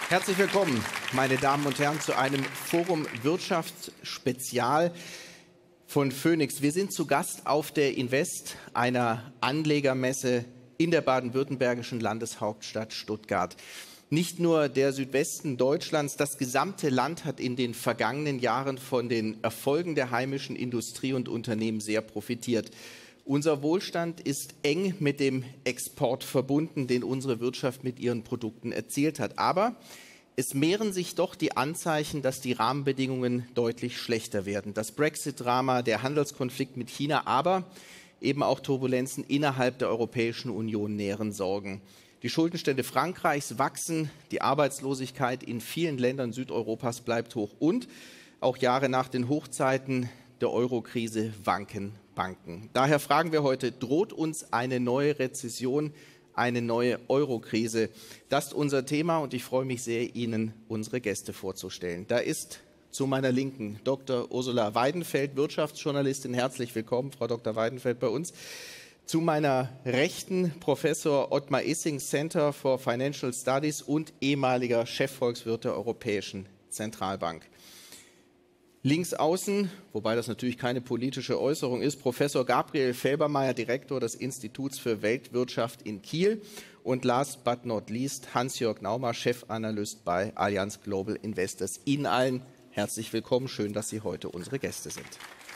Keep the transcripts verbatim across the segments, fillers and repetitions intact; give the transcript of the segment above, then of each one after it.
Herzlich willkommen, meine Damen und Herren, zu einem Forum Wirtschaftsspezial von Phoenix. Wir sind zu Gast auf der Invest, einer Anlegermesse in der baden-württembergischen Landeshauptstadt Stuttgart. Nicht nur der Südwesten Deutschlands, das gesamte Land hat in den vergangenen Jahren von den Erfolgen der heimischen Industrie und Unternehmen sehr profitiert. Unser Wohlstand ist eng mit dem Export verbunden, den unsere Wirtschaft mit ihren Produkten erzielt hat. Aber es mehren sich doch die Anzeichen, dass die Rahmenbedingungen deutlich schlechter werden. Das Brexit-Drama, der Handelskonflikt mit China, aber eben auch Turbulenzen innerhalb der Europäischen Union nähren Sorgen. Die Schuldenstände Frankreichs wachsen, die Arbeitslosigkeit in vielen Ländern Südeuropas bleibt hoch und auch Jahre nach den Hochzeiten der Eurokrise wanken Banken. Daher fragen wir heute, droht uns eine neue Rezession, eine neue Eurokrise? Das ist unser Thema und ich freue mich sehr, Ihnen unsere Gäste vorzustellen. Da ist zu meiner Linken Doktor Ursula Weidenfeld, Wirtschaftsjournalistin. Herzlich willkommen, Frau Doktor Weidenfeld, bei uns. Zu meiner Rechten Professor Ottmar Issing, Center for Financial Studies und ehemaliger Chefvolkswirt der Europäischen Zentralbank. Links außen, wobei das natürlich keine politische Äußerung ist, Professor Gabriel Felbermayr, Direktor des Instituts für Weltwirtschaft in Kiel. Und last but not least Hans-Jörg Naumer, Chefanalyst bei Allianz Global Investors. Ihnen allen herzlich willkommen. Schön, dass Sie heute unsere Gäste sind.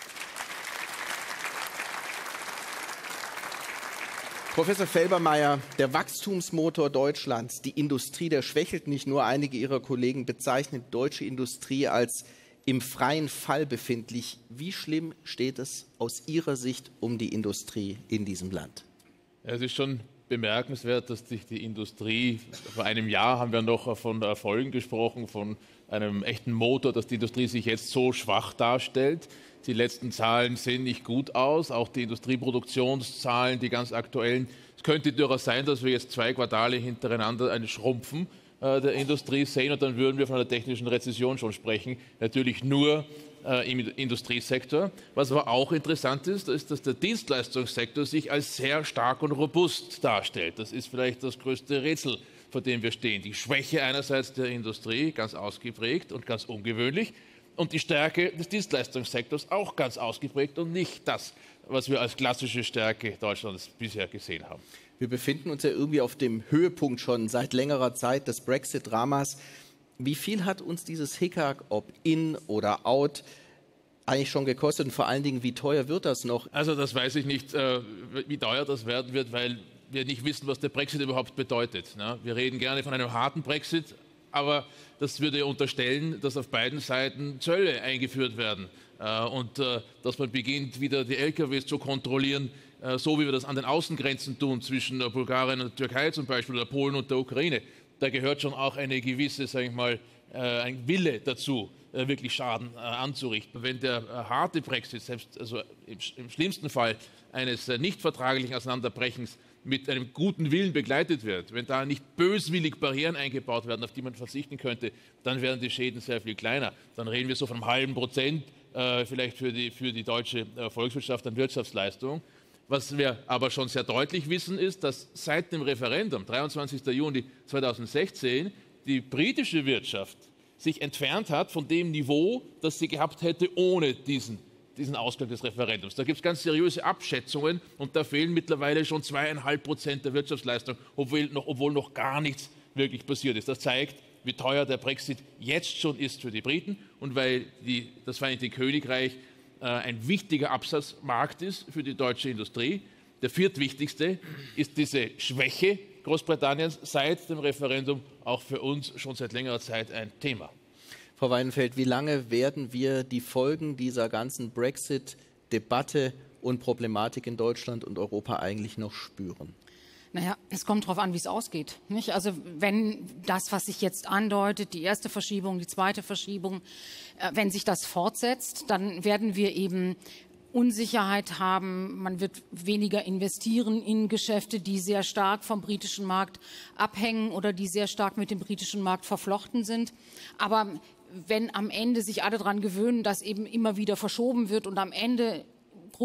Professor Felbermayr, der Wachstumsmotor Deutschlands, die Industrie, der schwächelt nicht nur. Einige Ihrer Kollegen bezeichnen deutsche Industrie als im freien Fall befindlich. Wie schlimm steht es aus Ihrer Sicht um die Industrie in diesem Land? Ja, es ist schon bemerkenswert, dass sich die Industrie, vor einem Jahr haben wir noch von Erfolgen gesprochen, von einem echten Motor, dass die Industrie sich jetzt so schwach darstellt. Die letzten Zahlen sehen nicht gut aus, auch die Industrieproduktionszahlen, die ganz aktuellen. Es könnte durchaus sein, dass wir jetzt zwei Quartale hintereinander ein Schrumpfen äh, der Industrie sehen und dann würden wir von einer technischen Rezession schon sprechen. Natürlich nur äh, im Industriesektor. Was aber auch interessant ist, ist, dass der Dienstleistungssektor sich als sehr stark und robust darstellt. Das ist vielleicht das größte Rätsel, vor dem wir stehen. Die Schwäche einerseits der Industrie, ganz ausgeprägt und ganz ungewöhnlich. Und die Stärke des Dienstleistungssektors auch ganz ausgeprägt und nicht das, was wir als klassische Stärke Deutschlands bisher gesehen haben. Wir befinden uns ja irgendwie auf dem Höhepunkt schon seit längerer Zeit des Brexit-Dramas. Wie viel hat uns dieses Hickhack, ob in oder out, eigentlich schon gekostet und vor allen Dingen, wie teuer wird das noch? Also das weiß ich nicht, wie teuer das werden wird, weil wir nicht wissen, was der Brexit überhaupt bedeutet. Wir reden gerne von einem harten Brexit, aber das würde unterstellen, dass auf beiden Seiten Zölle eingeführt werden und dass man beginnt, wieder die L K Ws zu kontrollieren, so wie wir das an den Außengrenzen tun, zwischen Bulgarien und der Türkei zum Beispiel oder Polen und der Ukraine. Da gehört schon auch eine gewisse, sage ich mal, ein Wille dazu, wirklich Schaden anzurichten. Wenn der harte Brexit, selbst also im schlimmsten Fall eines nicht vertraglichen Auseinanderbrechens, mit einem guten Willen begleitet wird, wenn da nicht böswillig Barrieren eingebaut werden, auf die man verzichten könnte, dann werden die Schäden sehr viel kleiner. Dann reden wir so von einem halben Prozent äh, vielleicht für die, für die deutsche äh, Volkswirtschaft an Wirtschaftsleistung. Was wir aber schon sehr deutlich wissen, ist, dass seit dem Referendum, dreiundzwanzigsten Juni zweitausendsechzehn, die britische Wirtschaft sich entfernt hat von dem Niveau, das sie gehabt hätte ohne diesen diesen Ausgang des Referendums. Da gibt es ganz seriöse Abschätzungen und da fehlen mittlerweile schon zweieinhalb Prozent der Wirtschaftsleistung, obwohl noch, obwohl noch gar nichts wirklich passiert ist. Das zeigt, wie teuer der Brexit jetzt schon ist für die Briten und weil die, das Vereinigte Königreich äh, ein wichtiger Absatzmarkt ist für die deutsche Industrie. Der viertwichtigste ist diese Schwäche Großbritanniens seit dem Referendum auch für uns schon seit längerer Zeit ein Thema. Frau Weidenfeld, wie lange werden wir die Folgen dieser ganzen Brexit-Debatte und Problematik in Deutschland und Europa eigentlich noch spüren? Naja, es kommt darauf an, wie es ausgeht. Nicht? Also wenn das, was sich jetzt andeutet, die erste Verschiebung, die zweite Verschiebung, äh, wenn sich das fortsetzt, dann werden wir eben Unsicherheit haben. Man wird weniger investieren in Geschäfte, die sehr stark vom britischen Markt abhängen oder die sehr stark mit dem britischen Markt verflochten sind. Aber wenn am Ende sich alle daran gewöhnen, dass eben immer wieder verschoben wird und am Ende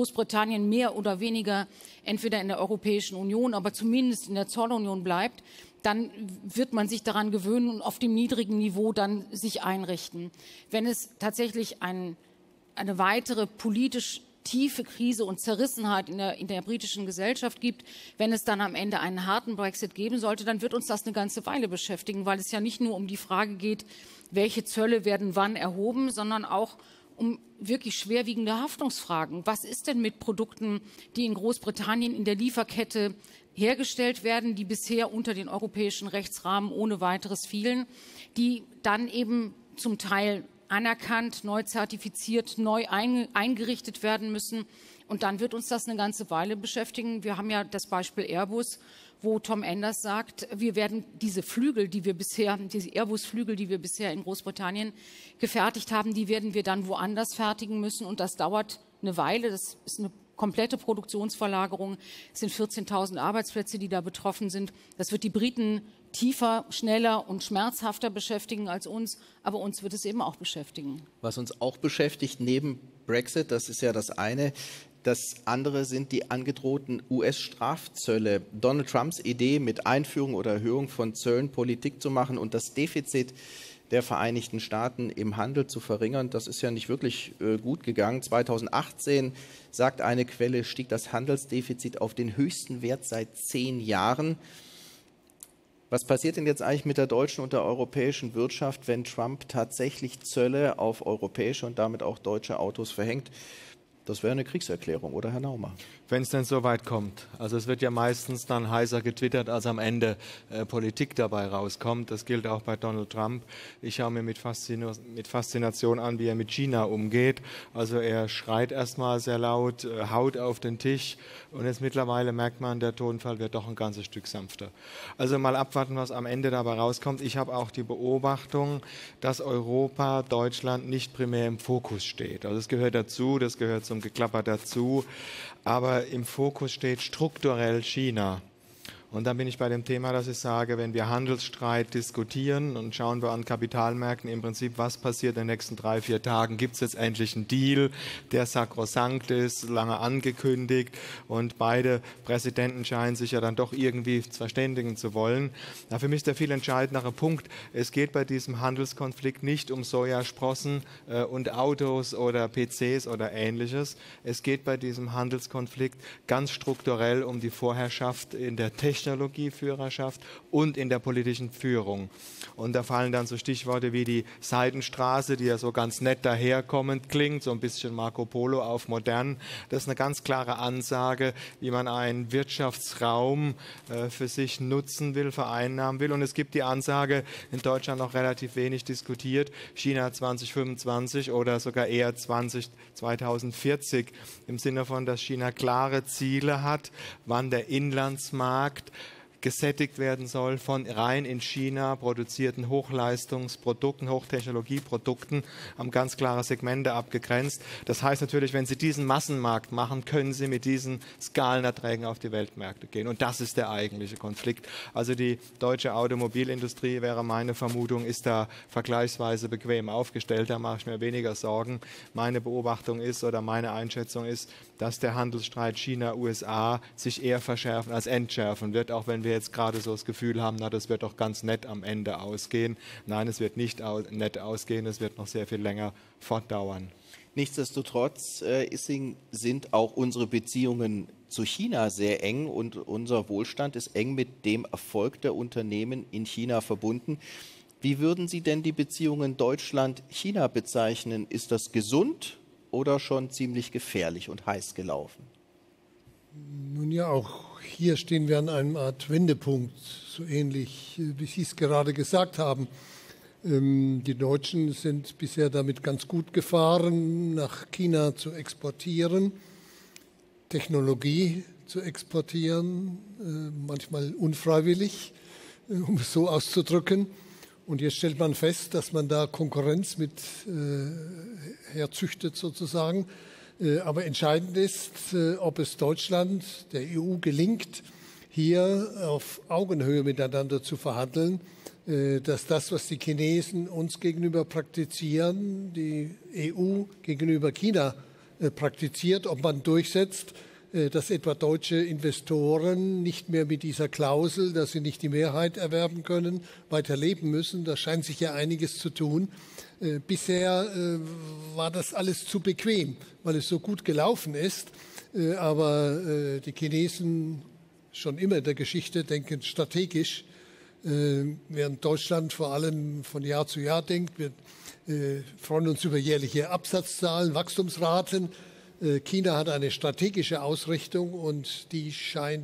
Großbritannien mehr oder weniger entweder in der Europäischen Union, aber zumindest in der Zollunion bleibt, dann wird man sich daran gewöhnen und auf dem niedrigen Niveau dann sich einrichten. Wenn es tatsächlich ein, eine weitere politisch tiefe Krise und Zerrissenheit in der, in der britischen Gesellschaft gibt, wenn es dann am Ende einen harten Brexit geben sollte, dann wird uns das eine ganze Weile beschäftigen, weil es ja nicht nur um die Frage geht, welche Zölle werden wann erhoben, sondern auch um wirklich schwerwiegende Haftungsfragen. Was ist denn mit Produkten, die in Großbritannien in der Lieferkette hergestellt werden, die bisher unter den europäischen Rechtsrahmen ohne weiteres fielen, die dann eben zum Teil anerkannt, neu zertifiziert, neu eingerichtet werden müssen. Und dann wird uns das eine ganze Weile beschäftigen. Wir haben ja das Beispiel Airbus, wo Tom Enders sagt, wir werden diese Flügel, die wir bisher, diese Airbus-Flügel, die wir bisher in Großbritannien gefertigt haben, die werden wir dann woanders fertigen müssen. Und das dauert eine Weile. Das ist eine komplette Produktionsverlagerung. Es sind vierzehntausend Arbeitsplätze, die da betroffen sind. Das wird die Briten tiefer, schneller und schmerzhafter beschäftigen als uns, aber uns wird es eben auch beschäftigen. Was uns auch beschäftigt neben Brexit, das ist ja das eine, das andere sind die angedrohten U S-Strafzölle. Donald Trumps Idee, mit Einführung oder Erhöhung von Zöllen Politik zu machen und das Defizit der Vereinigten Staaten im Handel zu verringern, das ist ja nicht wirklich äh, gut gegangen. zweitausendachtzehn, sagt eine Quelle, stieg das Handelsdefizit auf den höchsten Wert seit zehn Jahren. Was passiert denn jetzt eigentlich mit der deutschen und der europäischen Wirtschaft, wenn Trump tatsächlich Zölle auf europäische und damit auch deutsche Autos verhängt? Das wäre eine Kriegserklärung, oder Herr Naumer? Wenn es denn so weit kommt. Also es wird ja meistens dann heißer getwittert, als am Ende äh, Politik dabei rauskommt. Das gilt auch bei Donald Trump. Ich schaue mir mit, Faszino mit Faszination an, wie er mit China umgeht. Also er schreit erstmal sehr laut, äh, haut auf den Tisch und jetzt mittlerweile merkt man, der Tonfall wird doch ein ganzes Stück sanfter. Also mal abwarten, was am Ende dabei rauskommt. Ich habe auch die Beobachtung, dass Europa, Deutschland nicht primär im Fokus steht. Also es gehört dazu, das gehört zum Geklapper dazu. Aber im Fokus steht strukturell China. Und dann bin ich bei dem Thema, dass ich sage, wenn wir Handelsstreit diskutieren und schauen wir an Kapitalmärkten im Prinzip, was passiert in den nächsten drei, vier Tagen, gibt es jetzt endlich einen Deal, der sakrosankt ist, lange angekündigt und beide Präsidenten scheinen sich ja dann doch irgendwie verständigen zu wollen. Na, für mich ist der viel entscheidendere Punkt, es geht bei diesem Handelskonflikt nicht um Sojasprossen äh, und Autos oder P Cs oder Ähnliches. Es geht bei diesem Handelskonflikt ganz strukturell um die Vorherrschaft in der Technik, Technologieführerschaft und in der politischen Führung. Und da fallen dann so Stichworte wie die Seidenstraße, die ja so ganz nett daherkommend klingt, so ein bisschen Marco Polo auf modern. Das ist eine ganz klare Ansage, wie man einen Wirtschaftsraum äh, für sich nutzen will, vereinnahmen will. Und es gibt die Ansage, in Deutschland noch relativ wenig diskutiert, China zwanzig fünfundzwanzig oder sogar eher zwanzig, zweitausendvierzig, im Sinne von, dass China klare Ziele hat, wann der Inlandsmarkt gesättigt werden soll von rein in China produzierten Hochleistungsprodukten, Hochtechnologieprodukten, haben ganz klare Segmente abgegrenzt. Das heißt natürlich, wenn Sie diesen Massenmarkt machen, können Sie mit diesen Skalenerträgen auf die Weltmärkte gehen. Und das ist der eigentliche Konflikt. Also die deutsche Automobilindustrie, wäre meine Vermutung, ist da vergleichsweise bequem aufgestellt. Da mache ich mir weniger Sorgen. Meine Beobachtung ist oder meine Einschätzung ist, dass der Handelsstreit China-U S A sich eher verschärfen als entschärfen wird, auch wenn wir jetzt gerade so das Gefühl haben, na, das wird doch ganz nett am Ende ausgehen. Nein, es wird nicht au nett ausgehen, es wird noch sehr viel länger fortdauern. Nichtsdestotrotz äh, sind auch unsere Beziehungen zu China sehr eng und unser Wohlstand ist eng mit dem Erfolg der Unternehmen in China verbunden. Wie würden Sie denn die Beziehungen Deutschland-China bezeichnen? Ist das gesund oder schon ziemlich gefährlich und heiß gelaufen? Nun ja, auch hier stehen wir an einem Art Wendepunkt, so ähnlich wie Sie es gerade gesagt haben. Ähm, die Deutschen sind bisher damit ganz gut gefahren, nach China zu exportieren, Technologie zu exportieren, äh, manchmal unfreiwillig, äh, um es so auszudrücken. Und jetzt stellt man fest, dass man da Konkurrenz mit äh, herzüchtet sozusagen. Äh, aber entscheidend ist, äh, ob es Deutschland, der E U gelingt, hier auf Augenhöhe miteinander zu verhandeln, äh, dass das, was die Chinesen uns gegenüber praktizieren, die E U gegenüber China äh, praktiziert, ob man durchsetzt, dass etwa deutsche Investoren nicht mehr mit dieser Klausel, dass sie nicht die Mehrheit erwerben können, weiterleben müssen. Da scheint sich ja einiges zu tun. Bisher war das alles zu bequem, weil es so gut gelaufen ist. Aber die Chinesen schon immer in der Geschichte denken strategisch, während Deutschland vor allem von Jahr zu Jahr denkt. Wir freuen uns über jährliche Absatzzahlen, Wachstumsraten. China hat eine strategische Ausrichtung und die scheint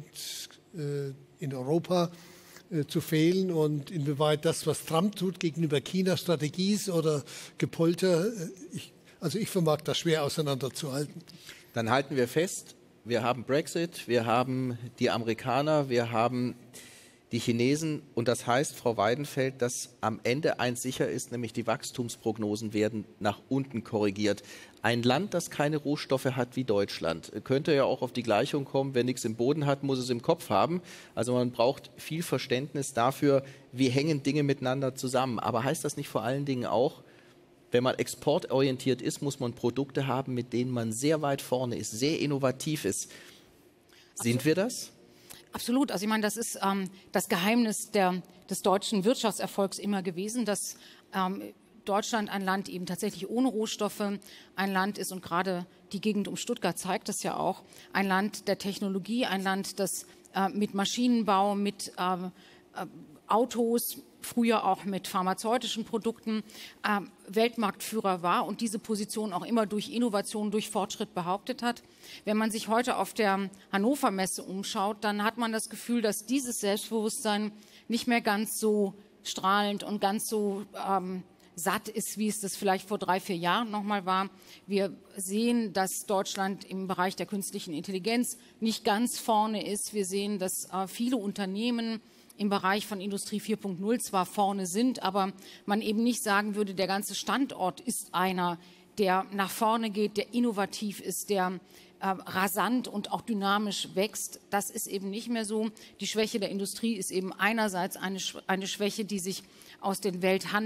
in Europa zu fehlen. Und inwieweit das, was Trump tut, gegenüber China Strategie ist oder Gepolter, ich, also ich vermag das schwer auseinanderzuhalten. Dann halten wir fest, wir haben Brexit, wir haben die Amerikaner, wir haben die Chinesen. Und das heißt, Frau Weidenfeld, dass am Ende eins sicher ist, nämlich die Wachstumsprognosen werden nach unten korrigiert. Ein Land, das keine Rohstoffe hat wie Deutschland, könnte ja auch auf die Gleichung kommen, wer nichts im Boden hat, muss es im Kopf haben. Also man braucht viel Verständnis dafür, wie hängen Dinge miteinander zusammen. Aber heißt das nicht vor allen Dingen auch, wenn man exportorientiert ist, muss man Produkte haben, mit denen man sehr weit vorne ist, sehr innovativ ist. Sind wir das? Absolut. Also ich meine, das ist ähm, das Geheimnis der, des deutschen Wirtschaftserfolgs immer gewesen, dass ähm, Deutschland ein Land eben tatsächlich ohne Rohstoffe ein Land ist und gerade die Gegend um Stuttgart zeigt das ja auch, ein Land der Technologie, ein Land, das äh, mit Maschinenbau, mit äh, äh, Autos, früher auch mit pharmazeutischen Produkten äh, Weltmarktführer war und diese Position auch immer durch Innovation, durch Fortschritt behauptet hat. Wenn man sich heute auf der Hannover Messe umschaut, dann hat man das Gefühl, dass dieses Selbstbewusstsein nicht mehr ganz so strahlend und ganz so ähm, satt ist, wie es das vielleicht vor drei, vier Jahren nochmal war. Wir sehen, dass Deutschland im Bereich der künstlichen Intelligenz nicht ganz vorne ist. Wir sehen, dass äh, viele Unternehmen im Bereich von Industrie vier Punkt null zwar vorne sind, aber man eben nicht sagen würde, der ganze Standort ist einer, der nach vorne geht, der innovativ ist, der äh, rasant und auch dynamisch wächst. Das ist eben nicht mehr so. Die Schwäche der Industrie ist eben einerseits eine, eine Schwäche, die sich aus den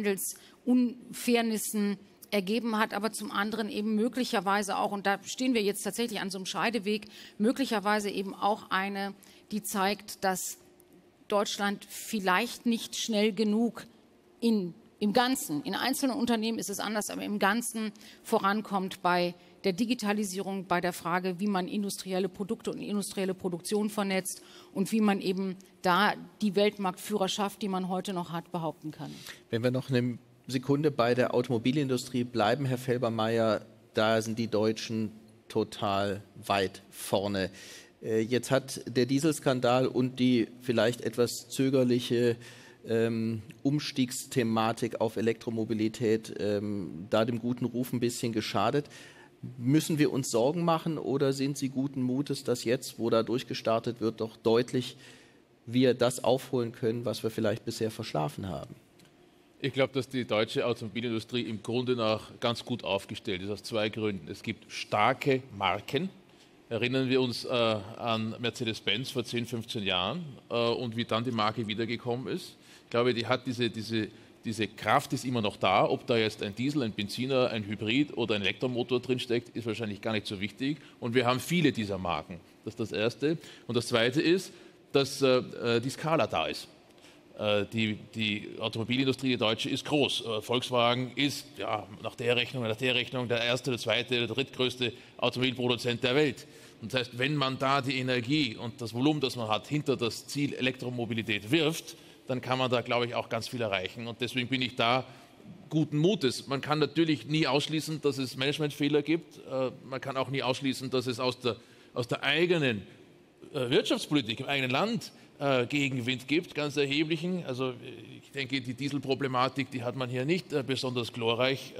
Welthandelsunfairnissen ergeben hat, aber zum anderen eben möglicherweise auch, und da stehen wir jetzt tatsächlich an so einem Scheideweg, möglicherweise eben auch eine, die zeigt, dass Deutschland vielleicht nicht schnell genug in, im Ganzen, in einzelnen Unternehmen ist es anders, aber im Ganzen vorankommt bei der Digitalisierung, bei der Frage, wie man industrielle Produkte und industrielle Produktion vernetzt und wie man eben da die Weltmarktführerschaft, die man heute noch hat, behaupten kann. Wenn wir noch eine Sekunde bei der Automobilindustrie bleiben, Herr Felbermayr, da sind die Deutschen total weit vorne. Jetzt hat der Dieselskandal und die vielleicht etwas zögerliche ähm, Umstiegsthematik auf Elektromobilität ähm, da dem guten Ruf ein bisschen geschadet. Müssen wir uns Sorgen machen oder sind Sie guten Mutes, dass jetzt, wo da durchgestartet wird, doch deutlich wir das aufholen können, was wir vielleicht bisher verschlafen haben? Ich glaube, dass die deutsche Automobilindustrie im Grunde nach ganz gut aufgestellt ist, aus zwei Gründen. Es gibt starke Marken. Erinnern wir uns äh, an Mercedes-Benz vor zehn, fünfzehn Jahren äh, und wie dann die Marke wiedergekommen ist. Ich glaube, die hat diese, diese, diese Kraft ist immer noch da. Ob da jetzt ein Diesel, ein Benziner, ein Hybrid oder ein Elektromotor drinsteckt, ist wahrscheinlich gar nicht so wichtig. Und wir haben viele dieser Marken. Das ist das Erste. Und das Zweite ist, dass äh, die Skala da ist. Äh, die, die Automobilindustrie, die deutsche, ist groß. Äh, Volkswagen ist ja, nach der Rechnung, nach der Rechnung der erste, der zweite, der drittgrößte Automobilproduzent der Welt. Und das heißt, wenn man da die Energie und das Volumen, das man hat, hinter das Ziel Elektromobilität wirft, dann kann man da, glaube ich, auch ganz viel erreichen. Und deswegen bin ich da guten Mutes. Man kann natürlich nie ausschließen, dass es Managementfehler gibt. Man kann auch nie ausschließen, dass es aus der, aus der eigenen Wirtschaftspolitik im eigenen Land Gegenwind gibt, ganz erheblichen. Also ich denke, die Dieselproblematik, die hat man hier nicht besonders glorreich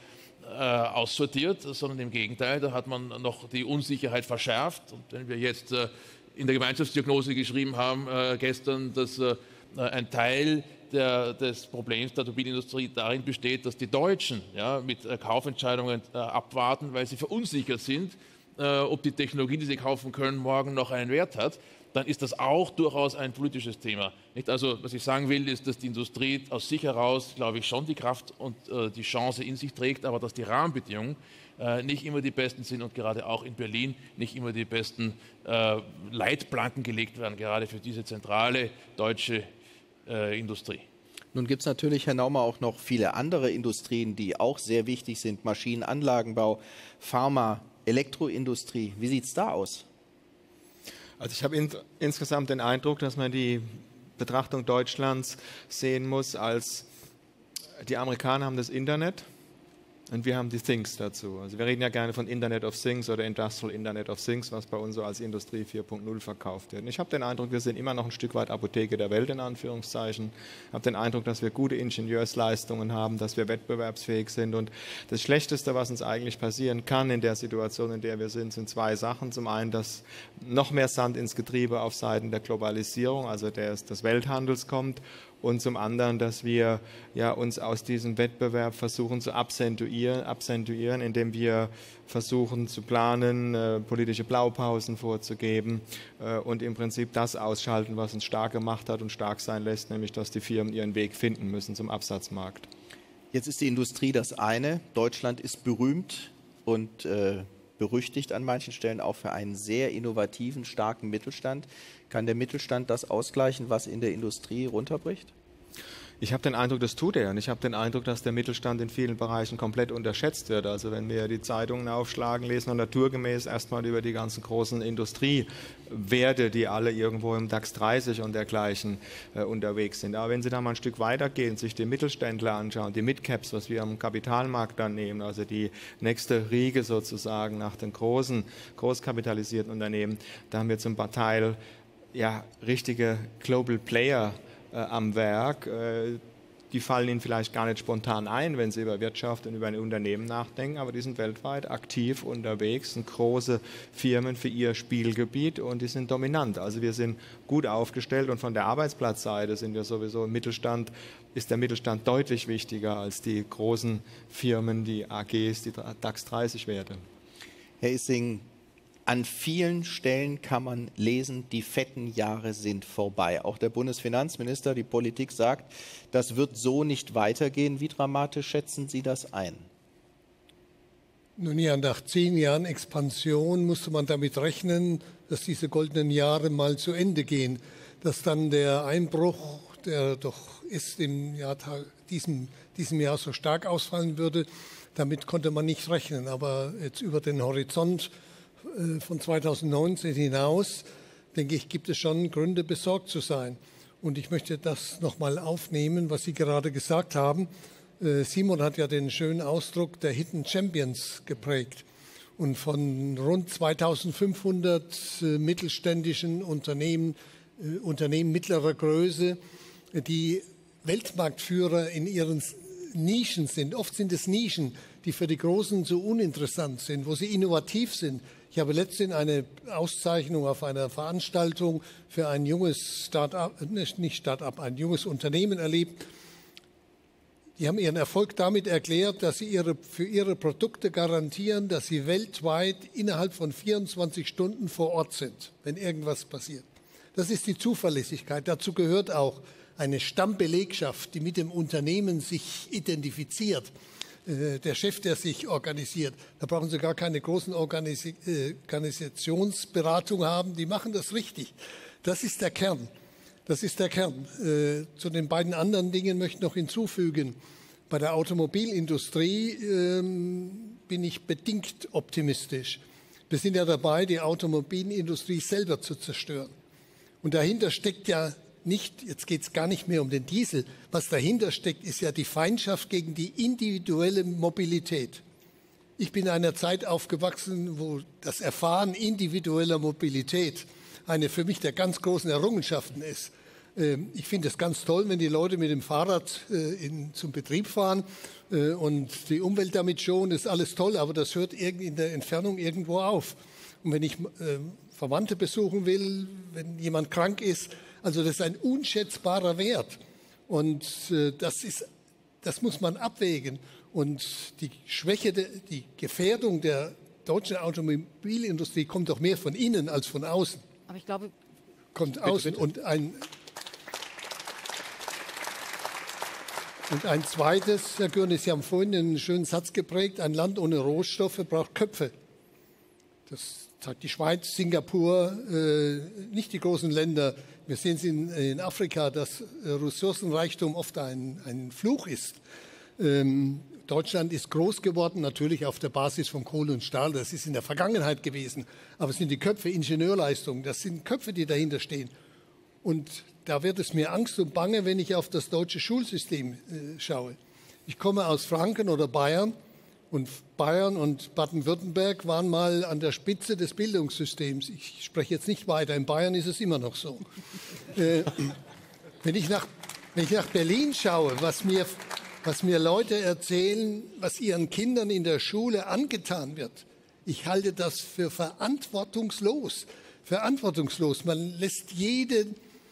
aussortiert, sondern im Gegenteil, da hat man noch die Unsicherheit verschärft. Und wenn wir jetzt äh, in der Gemeinschaftsdiagnose geschrieben haben äh, gestern, dass äh, ein Teil der, des Problems der Automobilindustrie darin besteht, dass die Deutschen ja, mit äh, Kaufentscheidungen äh, abwarten, weil sie verunsichert sind, äh, ob die Technologie, die sie kaufen können, morgen noch einen Wert hat, dann ist das auch durchaus ein politisches Thema. Nicht? Also was ich sagen will, ist, dass die Industrie aus sich heraus, glaube ich, schon die Kraft und äh, die Chance in sich trägt, aber dass die Rahmenbedingungen äh, nicht immer die besten sind und gerade auch in Berlin nicht immer die besten äh, Leitplanken gelegt werden, gerade für diese zentrale deutsche äh, Industrie. Nun gibt es natürlich, Herr Naumer, auch noch viele andere Industrien, die auch sehr wichtig sind. Maschinenanlagenbau, Pharma, Elektroindustrie. Wie sieht es da aus? Also ich habe in, insgesamt den Eindruck, dass man die Betrachtung Deutschlands sehen muss als, die Amerikaner haben das Internet und wir haben die Things dazu. Also wir reden ja gerne von Internet of Things oder Industrial Internet of Things, was bei uns so als Industrie vier Punkt null verkauft wird. Und ich habe den Eindruck, wir sind immer noch ein Stück weit Apotheke der Welt in Anführungszeichen. Ich habe den Eindruck, dass wir gute Ingenieursleistungen haben, dass wir wettbewerbsfähig sind. Und das Schlechteste, was uns eigentlich passieren kann in der Situation, in der wir sind, sind zwei Sachen. Zum einen, dass noch mehr Sand ins Getriebe auf Seiten der Globalisierung, also des, des Welthandels kommt. Und zum anderen, dass wir ja, uns aus diesem Wettbewerb versuchen zu absentuieren, absentuieren indem wir versuchen zu planen, äh, politische Blaupausen vorzugeben äh, und im Prinzip das ausschalten, was uns stark gemacht hat und stark sein lässt, nämlich dass die Firmen ihren Weg finden müssen zum Absatzmarkt. Jetzt ist die Industrie das eine. Deutschland ist berühmt und äh, berüchtigt an manchen Stellen auch für einen sehr innovativen, starken Mittelstand. Kann der Mittelstand das ausgleichen, was in der Industrie runterbricht? Ich habe den Eindruck, das tut er. Und ich habe den Eindruck, dass der Mittelstand in vielen Bereichen komplett unterschätzt wird. Also wenn wir die Zeitungen aufschlagen, lesen wir naturgemäß erstmal über die ganzen großen Industriewerte, die alle irgendwo im DAX dreißig und dergleichen äh, unterwegs sind. Aber wenn Sie da mal ein Stück weitergehen, sich die Mittelständler anschauen, die Midcaps, was wir am Kapitalmarkt dann nehmen, also die nächste Riege sozusagen nach den großen, großkapitalisierten Unternehmen, da haben wir zum Teil ja, richtige Global Player äh, am Werk. Äh, die fallen Ihnen vielleicht gar nicht spontan ein, wenn Sie über Wirtschaft und über ein Unternehmen nachdenken, aber die sind weltweit aktiv unterwegs, sind große Firmen für ihr Spielgebiet und die sind dominant. Also wir sind gut aufgestellt und von der Arbeitsplatzseite sind wir sowieso im Mittelstand, ist der Mittelstand deutlich wichtiger als die großen Firmen, die A Gs, die DAX dreißig Werte. Herr Issing, an vielen Stellen kann man lesen, die fetten Jahre sind vorbei. Auch der Bundesfinanzminister, die Politik sagt, das wird so nicht weitergehen. Wie dramatisch schätzen Sie das ein? Nun ja, nach zehn Jahren Expansion musste man damit rechnen, dass diese goldenen Jahre mal zu Ende gehen. Dass dann der Einbruch, der doch ist im Jahr, diesem, diesem Jahr so stark ausfallen würde, damit konnte man nicht rechnen. Aber jetzt über den Horizont von zweitausendneunzehn hinaus, denke ich, gibt es schon Gründe, besorgt zu sein. Und ich möchte das nochmal aufnehmen, was Sie gerade gesagt haben. Simon hat ja den schönen Ausdruck der Hidden Champions geprägt. Und von rund zweitausendfünfhundert mittelständischen Unternehmen, Unternehmen mittlerer Größe, die Weltmarktführer in ihren Nischen sind. Oft sind es Nischen, die für die Großen so uninteressant sind, wo sie innovativ sind. Ich habe letztens eine Auszeichnung auf einer Veranstaltung für ein junges Start-up, nicht Start-up, ein junges Unternehmen erlebt. Die haben ihren Erfolg damit erklärt, dass sie ihre, für ihre Produkte garantieren, dass sie weltweit innerhalb von vierundzwanzig Stunden vor Ort sind, wenn irgendwas passiert. Das ist die Zuverlässigkeit. Dazu gehört auch eine Stammbelegschaft, die mit dem Unternehmen sich identifiziert. Der Chef, der sich organisiert. Da brauchen Sie gar keine großen Organis- äh, Organisationsberatungen haben. Die machen das richtig. Das ist der Kern. Das ist der Kern. Äh, zu den beiden anderen Dingen möchte ich noch hinzufügen. Bei der Automobilindustrie äh, bin ich bedingt optimistisch. Wir sind ja dabei, die Automobilindustrie selber zu zerstören. Und dahinter steckt ja nicht, jetzt geht es gar nicht mehr um den Diesel. Was dahinter steckt, ist ja die Feindschaft gegen die individuelle Mobilität. Ich bin in einer Zeit aufgewachsen, wo das Erfahren individueller Mobilität eine für mich der ganz großen Errungenschaften ist. Ich finde es ganz toll, wenn die Leute mit dem Fahrrad in, zum Betrieb fahren und die Umwelt damit schonen, ist alles toll, aber das hört in der Entfernung irgendwo auf. Und wenn ich Verwandte besuchen will, wenn jemand krank ist, also das ist ein unschätzbarer Wert und äh, das, ist, das muss man abwägen. Und die Schwäche, de, die Gefährdung der deutschen Automobilindustrie kommt doch mehr von innen als von außen. Aber ich glaube... Kommt außen bitte, bitte. Und ein... Und ein zweites, Herr Görnes, Sie haben vorhin einen schönen Satz geprägt, ein Land ohne Rohstoffe braucht Köpfe. Das sagt die Schweiz, Singapur, äh, nicht die großen Länder. Wir sehen es in, in Afrika, dass äh, Ressourcenreichtum oft ein, ein Fluch ist. Ähm, Deutschland ist groß geworden, natürlich auf der Basis von Kohle und Stahl. Das ist in der Vergangenheit gewesen. Aber es sind die Köpfe, Ingenieurleistungen, das sind Köpfe, die dahinter stehen. Und da wird es mir Angst und Bange, wenn ich auf das deutsche Schulsystem äh, schaue. Ich komme aus Franken oder Bayern und Bayern und Baden-Württemberg waren mal an der Spitze des Bildungssystems. Ich spreche jetzt nicht weiter, in Bayern ist es immer noch so. äh, wenn, ich nach, wenn ich nach Berlin schaue, was mir, was mir Leute erzählen, was ihren Kindern in der Schule angetan wird, ich halte das für verantwortungslos. Verantwortungslos. Man lässt jede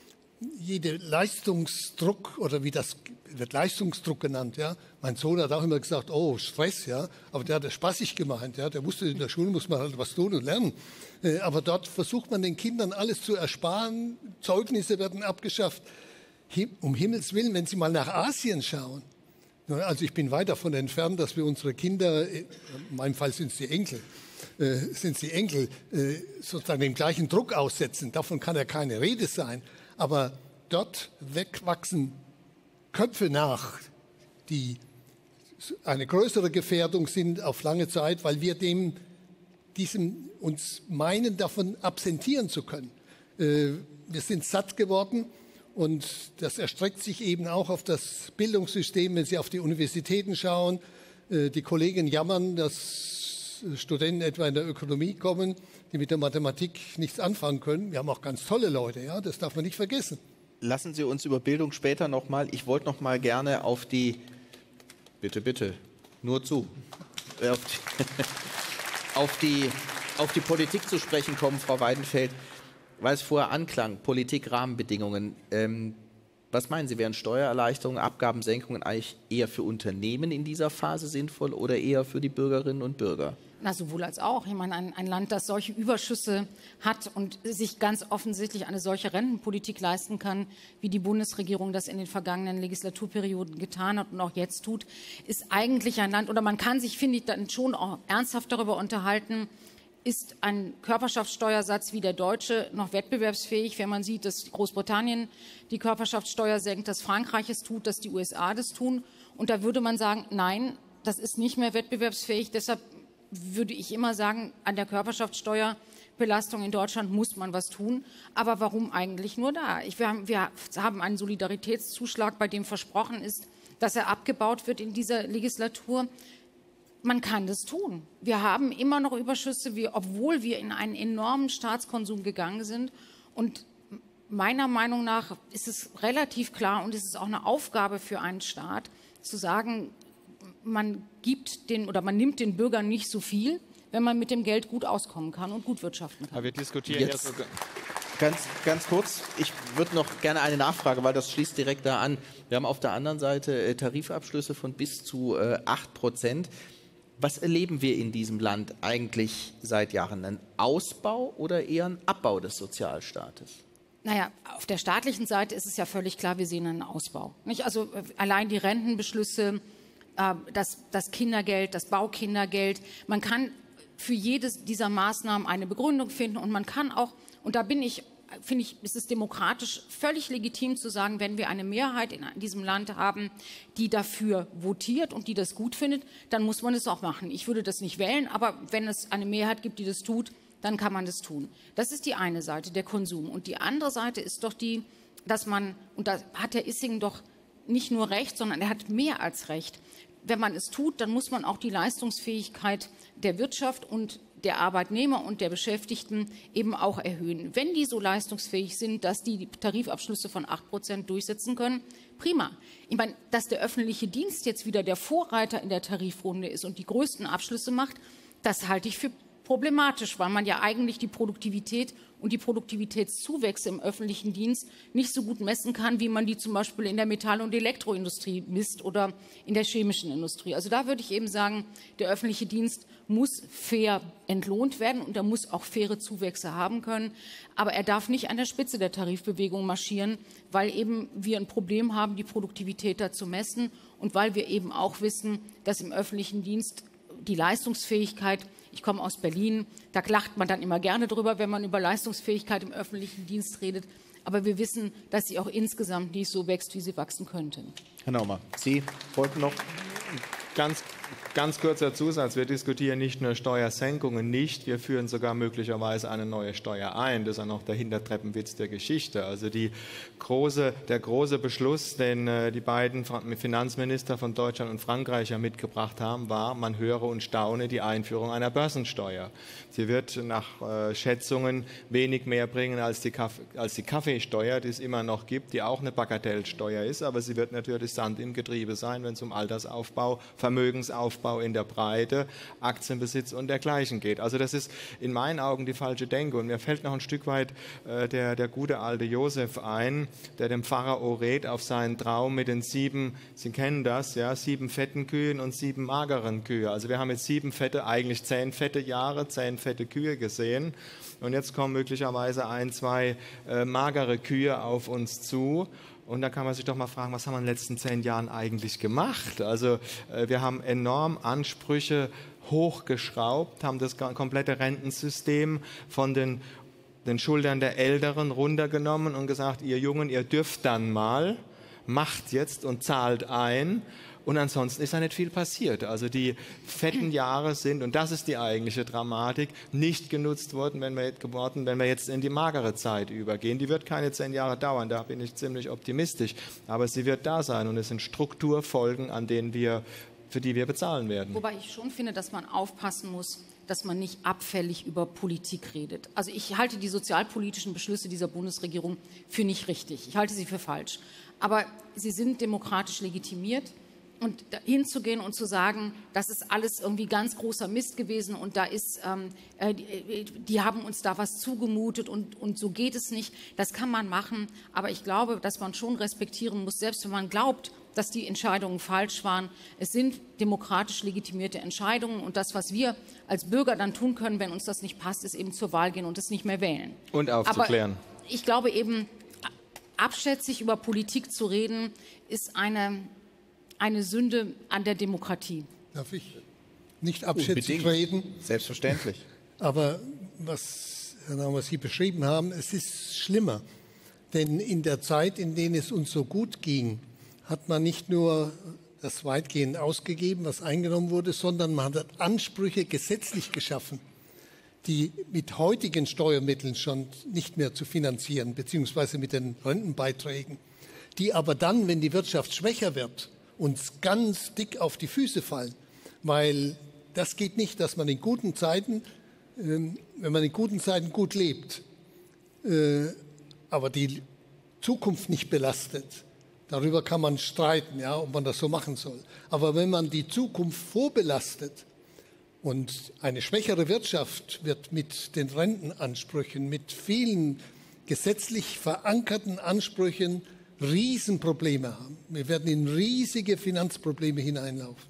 Jede Leistungsdruck, oder wie das wird Leistungsdruck genannt, ja. Mein Sohn hat auch immer gesagt, oh, Stress, ja. Aber der hat das spaßig gemeint, ja. Der wusste, in der Schule muss man halt was tun und lernen. Äh, aber dort versucht man den Kindern alles zu ersparen. Zeugnisse werden abgeschafft. Him, um Himmels Willen, wenn Sie mal nach Asien schauen. Also ich bin weit davon entfernt, dass wir unsere Kinder, in meinem Fall sind es die Enkel, äh, sind es die Enkel, äh, sozusagen dem gleichen Druck aussetzen. Davon kann ja keine Rede sein. Aber dort wegwachsen Köpfe nach, die eine größere Gefährdung sind auf lange Zeit, weil wir dem, diesem uns meinen, davon absentieren zu können. Äh, wir sind satt geworden und das erstreckt sich eben auch auf das Bildungssystem, wenn Sie auf die Universitäten schauen. Äh, die Kollegen jammern, dass Studenten etwa in der Ökonomie kommen, die mit der Mathematik nichts anfangen können. Wir haben auch ganz tolle Leute, ja, das darf man nicht vergessen. Lassen Sie uns über Bildung später noch mal. Ich wollte noch mal gerne auf die, bitte, bitte, nur zu, auf die, auf die, auf die Politik zu sprechen kommen, Frau Weidenfeld, weil es vorher anklang, Politik, Rahmenbedingungen. Ähm, was meinen Sie, wären Steuererleichterungen, Abgabensenkungen eigentlich eher für Unternehmen in dieser Phase sinnvoll oder eher für die Bürgerinnen und Bürger? Na, sowohl als auch. Ich meine, ein, ein Land, das solche Überschüsse hat und sich ganz offensichtlich eine solche Rentenpolitik leisten kann, wie die Bundesregierung das in den vergangenen Legislaturperioden getan hat und auch jetzt tut, ist eigentlich ein Land, oder man kann sich, finde ich, dann schon auch ernsthaft darüber unterhalten, ist ein Körperschaftssteuersatz wie der deutsche noch wettbewerbsfähig, wenn man sieht, dass Großbritannien die Körperschaftssteuer senkt, dass Frankreich es tut, dass die U S A das tun. Und da würde man sagen, nein, das ist nicht mehr wettbewerbsfähig. Deshalb würde ich immer sagen, an der Körperschaftssteuerbelastung in Deutschland muss man was tun. Aber warum eigentlich nur da? Ich, wir, haben, wir haben einen Solidaritätszuschlag, bei dem versprochen ist, dass er abgebaut wird in dieser Legislatur. Man kann das tun. Wir haben immer noch Überschüsse, wir, obwohl wir in einen enormen Staatskonsum gegangen sind. Und meiner Meinung nach ist es relativ klar und es ist auch eine Aufgabe für einen Staat, zu sagen, man gibt den oder man nimmt den Bürgern nicht so viel, wenn man mit dem Geld gut auskommen kann und gut wirtschaften kann. Aber wir diskutieren jetzt ja sogar. Ganz, ganz kurz, ich würde noch gerne eine Nachfrage, weil das schließt direkt da an. Wir haben auf der anderen Seite äh, Tarifabschlüsse von bis zu äh, acht Prozent. Was erleben wir in diesem Land eigentlich seit Jahren? Ein Ausbau oder eher ein Abbau des Sozialstaates? Naja, auf der staatlichen Seite ist es ja völlig klar, wir sehen einen Ausbau. Nicht? Also äh, allein die Rentenbeschlüsse, äh, das, das Kindergeld, das Baukindergeld. Man kann für jedes dieser Maßnahmen eine Begründung finden und man kann auch, und da bin ich, finde ich, ist es demokratisch völlig legitim zu sagen, wenn wir eine Mehrheit in diesem Land haben, die dafür votiert und die das gut findet, dann muss man es auch machen. Ich würde das nicht wählen, aber wenn es eine Mehrheit gibt, die das tut, dann kann man das tun. Das ist die eine Seite, der Konsum. Und die andere Seite ist doch die, dass man, und da hat Herr Issing doch nicht nur recht, sondern er hat mehr als recht. Wenn man es tut, dann muss man auch die Leistungsfähigkeit der Wirtschaft und der Arbeitnehmer und der Beschäftigten eben auch erhöhen. Wenn die so leistungsfähig sind, dass die Tarifabschlüsse von acht Prozent durchsetzen können, prima. Ich meine, dass der öffentliche Dienst jetzt wieder der Vorreiter in der Tarifrunde ist und die größten Abschlüsse macht, das halte ich für problematisch, weil man ja eigentlich die Produktivität und die Produktivitätszuwächse im öffentlichen Dienst nicht so gut messen kann, wie man die zum Beispiel in der Metall- und Elektroindustrie misst oder in der chemischen Industrie. Also da würde ich eben sagen, der öffentliche Dienst muss fair entlohnt werden und er muss auch faire Zuwächse haben können. Aber er darf nicht an der Spitze der Tarifbewegung marschieren, weil eben wir ein Problem haben, die Produktivität da zu messen und weil wir eben auch wissen, dass im öffentlichen Dienst die Leistungsfähigkeit, ich komme aus Berlin, da lacht man dann immer gerne drüber, wenn man über Leistungsfähigkeit im öffentlichen Dienst redet. Aber wir wissen, dass sie auch insgesamt nicht so wächst, wie sie wachsen könnte. Herr Naumann, Sie wollten noch... Ganz, ganz kurzer Zusatz. Wir diskutieren nicht nur Steuersenkungen nicht, wir führen sogar möglicherweise eine neue Steuer ein. Das ist ja noch der Hintertreppenwitz der Geschichte. Also die große, der große Beschluss, den äh, die beiden Finanzminister von Deutschland und Frankreich ja mitgebracht haben, war, man höre und staune, die Einführung einer Börsensteuer. Sie wird nach äh, Schätzungen wenig mehr bringen als die, Kaff als die Kaffeesteuer, die es immer noch gibt, die auch eine Bagatellsteuer ist, aber sie wird natürlich Sand im Getriebe sein, wenn es um Altersaufbau, Vermögensaufbau in der Breite, Aktienbesitz und dergleichen geht. Also das ist in meinen Augen die falsche Denke. Und mir fällt noch ein Stück weit äh, der, der gute alte Josef ein, der dem Pharao rät auf seinen Traum mit den sieben, Sie kennen das, ja, sieben fetten Kühen und sieben mageren Kühe. Also wir haben jetzt sieben fette, eigentlich zehn fette Jahre, zehn fette Kühe gesehen. Und jetzt kommen möglicherweise ein, zwei äh, magere Kühe auf uns zu. Und da kann man sich doch mal fragen, was haben wir in den letzten zehn Jahren eigentlich gemacht? Also äh, wir haben enorm Ansprüche hochgeschraubt, haben das komplette Rentensystem von den, den Schultern der Älteren runtergenommen und gesagt, ihr Jungen, ihr dürft dann mal, macht jetzt und zahlt ein. Und ansonsten ist da nicht viel passiert. Also die fetten Jahre sind, und das ist die eigentliche Dramatik, nicht genutzt worden, wenn wir, geworden, wenn wir jetzt in die magere Zeit übergehen. Die wird keine zehn Jahre dauern, da bin ich ziemlich optimistisch. Aber sie wird da sein und es sind Strukturfolgen, an denen wir, für die wir bezahlen werden. Wobei ich schon finde, dass man aufpassen muss, dass man nicht abfällig über Politik redet. Also ich halte die sozialpolitischen Beschlüsse dieser Bundesregierung für nicht richtig. Ich halte sie für falsch. Aber sie sind demokratisch legitimiert. Und hinzugehen und zu sagen, das ist alles irgendwie ganz großer Mist gewesen und da ist, ähm, äh, die, die haben uns da was zugemutet und, und so geht es nicht, das kann man machen. Aber ich glaube, dass man schon respektieren muss, selbst wenn man glaubt, dass die Entscheidungen falsch waren. Es sind demokratisch legitimierte Entscheidungen und das, was wir als Bürger dann tun können, wenn uns das nicht passt, ist eben zur Wahl gehen und es nicht mehr wählen. Und aufzuklären. Aber ich glaube eben, abschätzig über Politik zu reden, ist eine... eine Sünde an der Demokratie. Darf ich nicht abschätzig reden? Selbstverständlich. Aber was, Herr Naumann, Sie beschrieben haben, es ist schlimmer. Denn in der Zeit, in der es uns so gut ging, hat man nicht nur das weitgehend ausgegeben, was eingenommen wurde, sondern man hat Ansprüche gesetzlich geschaffen, die mit heutigen Steuermitteln schon nicht mehr zu finanzieren, beziehungsweise mit den Rentenbeiträgen, die aber dann, wenn die Wirtschaft schwächer wird, uns ganz dick auf die Füße fallen, weil das geht nicht, dass man in guten Zeiten, äh, wenn man in guten Zeiten gut lebt, äh, aber die Zukunft nicht belastet, darüber kann man streiten, ja, ob man das so machen soll. Aber wenn man die Zukunft vorbelastet und eine schwächere Wirtschaft wird mit den Rentenansprüchen, mit vielen gesetzlich verankerten Ansprüchen Riesenprobleme haben. Wir werden in riesige Finanzprobleme hineinlaufen.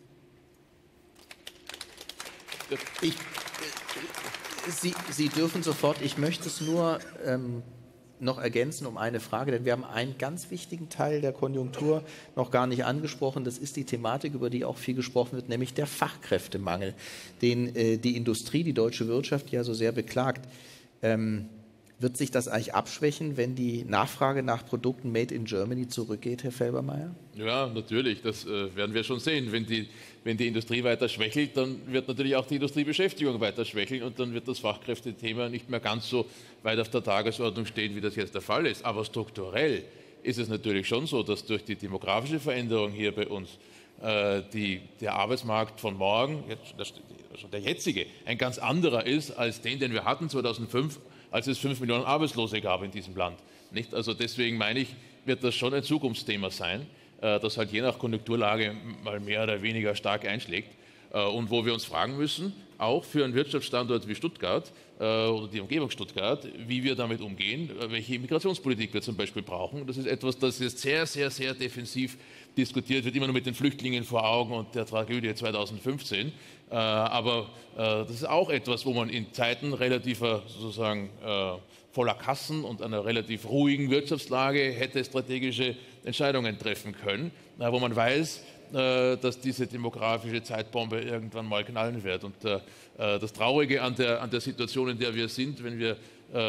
Ich, Sie, Sie dürfen sofort, ich möchte es nur ähm, noch ergänzen um eine Frage, denn wir haben einen ganz wichtigen Teil der Konjunktur noch gar nicht angesprochen. Das ist die Thematik, über die auch viel gesprochen wird, nämlich der Fachkräftemangel, den äh, die Industrie, die deutsche Wirtschaft ja so sehr beklagt. Ähm, Wird sich das eigentlich abschwächen, wenn die Nachfrage nach Produkten made in Germany zurückgeht, Herr Felbermayr? Ja, natürlich. Das äh, werden wir schon sehen. Wenn die, wenn die Industrie weiter schwächelt, dann wird natürlich auch die Industriebeschäftigung weiter schwächeln und dann wird das Fachkräftethema nicht mehr ganz so weit auf der Tagesordnung stehen, wie das jetzt der Fall ist. Aber strukturell ist es natürlich schon so, dass durch die demografische Veränderung hier bei uns äh, die, der Arbeitsmarkt von morgen, jetzt, das, also der jetzige, ein ganz anderer ist als den, den wir hatten zweitausendfünf, als es fünf Millionen Arbeitslose gab in diesem Land. Nicht? Also deswegen meine ich, wird das schon ein Zukunftsthema sein, das halt je nach Konjunkturlage mal mehr oder weniger stark einschlägt. Und wo wir uns fragen müssen, auch für einen Wirtschaftsstandort wie Stuttgart oder die Umgebung Stuttgart, wie wir damit umgehen, welche Immigrationspolitik wir zum Beispiel brauchen. Das ist etwas, das jetzt sehr, sehr, sehr defensiv diskutiert wird, immer nur mit den Flüchtlingen vor Augen und der Tragödie zweitausendfünfzehn. Aber das ist auch etwas, wo man in Zeiten relativer, sozusagen, voller Kassen und einer relativ ruhigen Wirtschaftslage hätte strategische Entscheidungen treffen können, wo man weiß, dass diese demografische Zeitbombe irgendwann mal knallen wird. Und das Traurige an der, an der Situation, in der wir sind, wenn wir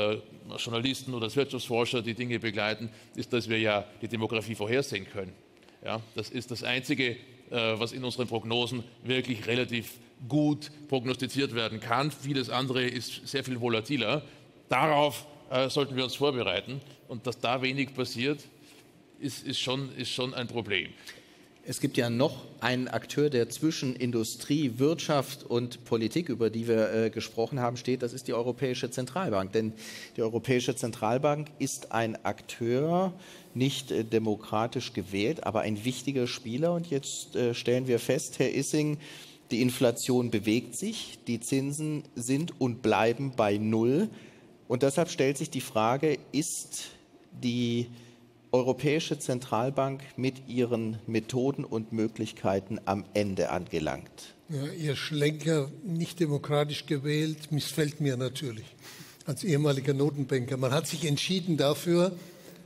als Journalisten oder als Wirtschaftsforscher die Dinge begleiten, ist, dass wir ja die Demografie vorhersehen können. Ja, das ist das Einzige, was in unseren Prognosen wirklich relativ gut prognostiziert werden kann. Vieles andere ist sehr viel volatiler. Darauf äh, sollten wir uns vorbereiten. Und dass da wenig passiert, ist, ist, schon, ist schon ein Problem. Es gibt ja noch einen Akteur, der zwischen Industrie, Wirtschaft und Politik, über die wir äh, gesprochen haben, steht. Das ist die Europäische Zentralbank. Denn die Europäische Zentralbank ist ein Akteur, nicht äh, demokratisch gewählt, aber ein wichtiger Spieler. Und jetzt äh, stellen wir fest, Herr Issing, die Inflation bewegt sich, die Zinsen sind und bleiben bei Null. Und deshalb stellt sich die Frage, ist die Europäische Zentralbank mit ihren Methoden und Möglichkeiten am Ende angelangt? Ja, Ihr Schlenker, nicht demokratisch gewählt, missfällt mir natürlich als ehemaliger Notenbanker. Man hat sich entschieden dafür,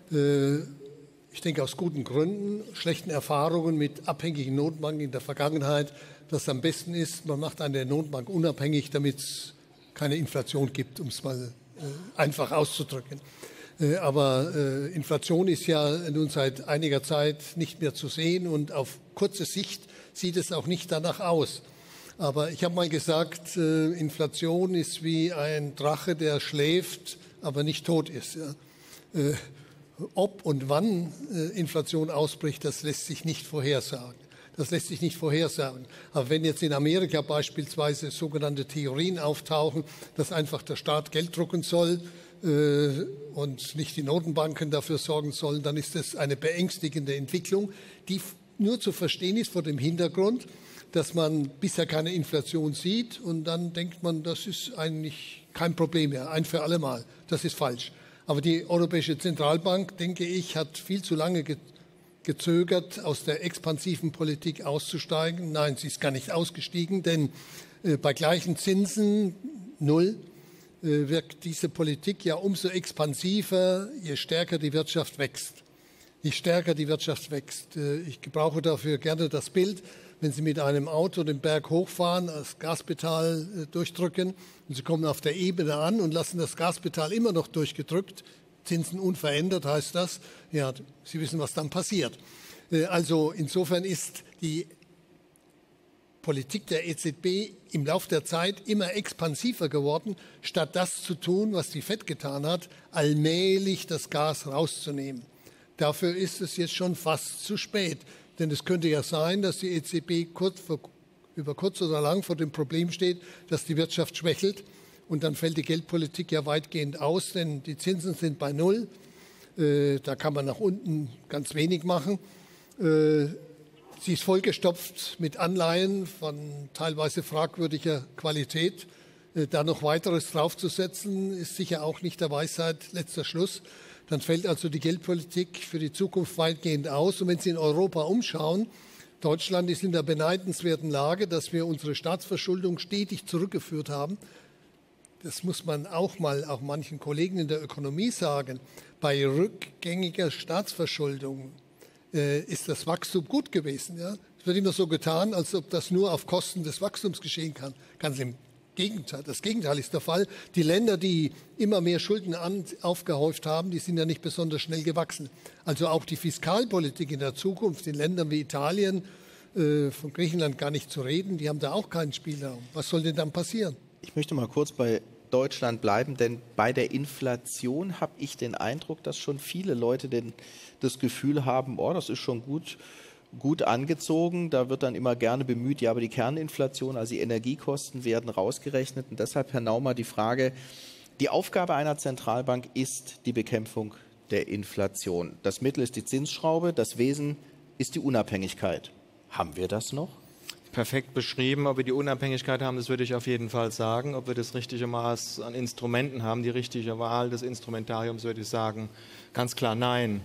äh, ich denke aus guten Gründen, schlechten Erfahrungen mit abhängigen Notenbanken in der Vergangenheit, dass am besten ist, man macht eine Notenbank unabhängig, damit es keine Inflation gibt, um es mal äh, einfach auszudrücken. Äh, aber äh, Inflation ist ja nun seit einiger Zeit nicht mehr zu sehen und auf kurze Sicht sieht es auch nicht danach aus. Aber ich habe mal gesagt, äh, Inflation ist wie ein Drache, der schläft, aber nicht tot ist. Ja? Äh, ob und wann äh, Inflation ausbricht, das lässt sich nicht vorhersagen. Das lässt sich nicht vorhersagen. Aber wenn jetzt in Amerika beispielsweise sogenannte Theorien auftauchen, dass einfach der Staat Geld drucken soll äh, und nicht die Notenbanken dafür sorgen sollen, dann ist das eine beängstigende Entwicklung, die nur zu verstehen ist vor dem Hintergrund, dass man bisher keine Inflation sieht und dann denkt man, das ist eigentlich kein Problem mehr, ein für alle Mal. Das ist falsch. Aber die Europäische Zentralbank, denke ich, hat viel zu lange ge gezögert, aus der expansiven Politik auszusteigen. Nein, sie ist gar nicht ausgestiegen, denn äh, bei gleichen Zinsen, null, äh, wirkt diese Politik ja umso expansiver, je stärker die Wirtschaft wächst. Je stärker die Wirtschaft wächst. Äh, ich gebrauche dafür gerne das Bild, wenn Sie mit einem Auto den Berg hochfahren, das Gaspedal äh, durchdrücken und Sie kommen auf der Ebene an und lassen das Gaspedal immer noch durchgedrückt, Zinsen unverändert heißt das, ja, Sie wissen, was dann passiert. Äh, also insofern ist die Politik der E Z B im Laufe der Zeit immer expansiver geworden, statt das zu tun, was die Fed getan hat, allmählich das Gas rauszunehmen. Dafür ist es jetzt schon fast zu spät. Denn es könnte ja sein, dass die E Z B kurz vor, über kurz oder lang vor dem Problem steht, dass die Wirtschaft schwächelt. Und dann fällt die Geldpolitik ja weitgehend aus, denn die Zinsen sind bei Null. Äh, da kann man nach unten ganz wenig machen. Äh, sie ist vollgestopft mit Anleihen von teilweise fragwürdiger Qualität. Äh, da noch weiteres draufzusetzen, ist sicher auch nicht der Weisheit letzter Schluss. Dann fällt also die Geldpolitik für die Zukunft weitgehend aus. Und wenn Sie in Europa umschauen, Deutschland ist in der beneidenswerten Lage, dass wir unsere Staatsverschuldung stetig zurückgeführt haben. Das muss man auch mal auch manchen Kollegen in der Ökonomie sagen. Bei rückgängiger Staatsverschuldung äh, ist das Wachstum gut gewesen. Ja? Es wird immer so getan, als ob das nur auf Kosten des Wachstums geschehen kann. Ganz im Gegenteil. Das Gegenteil ist der Fall. Die Länder, die immer mehr Schulden an, aufgehäuft haben, die sind ja nicht besonders schnell gewachsen. Also auch die Fiskalpolitik in der Zukunft in Ländern wie Italien, äh, von Griechenland gar nicht zu reden, die haben da auch keinen Spielraum. Was soll denn dann passieren? Ich möchte mal kurz bei Deutschland bleiben, denn bei der Inflation habe ich den Eindruck, dass schon viele Leute den, das Gefühl haben, oh, das ist schon gut, gut angezogen. Da wird dann immer gerne bemüht, ja, aber die Kerninflation, also die Energiekosten werden rausgerechnet. Und deshalb, Herr Naumer, die Frage, die Aufgabe einer Zentralbank ist die Bekämpfung der Inflation. Das Mittel ist die Zinsschraube, das Wesen ist die Unabhängigkeit. Haben wir das noch? perfekt beschrieben. Ob wir die Unabhängigkeit haben, das würde ich auf jeden Fall sagen. Ob wir das richtige Maß an Instrumenten haben, die richtige Wahl des Instrumentariums, würde ich sagen, ganz klar nein.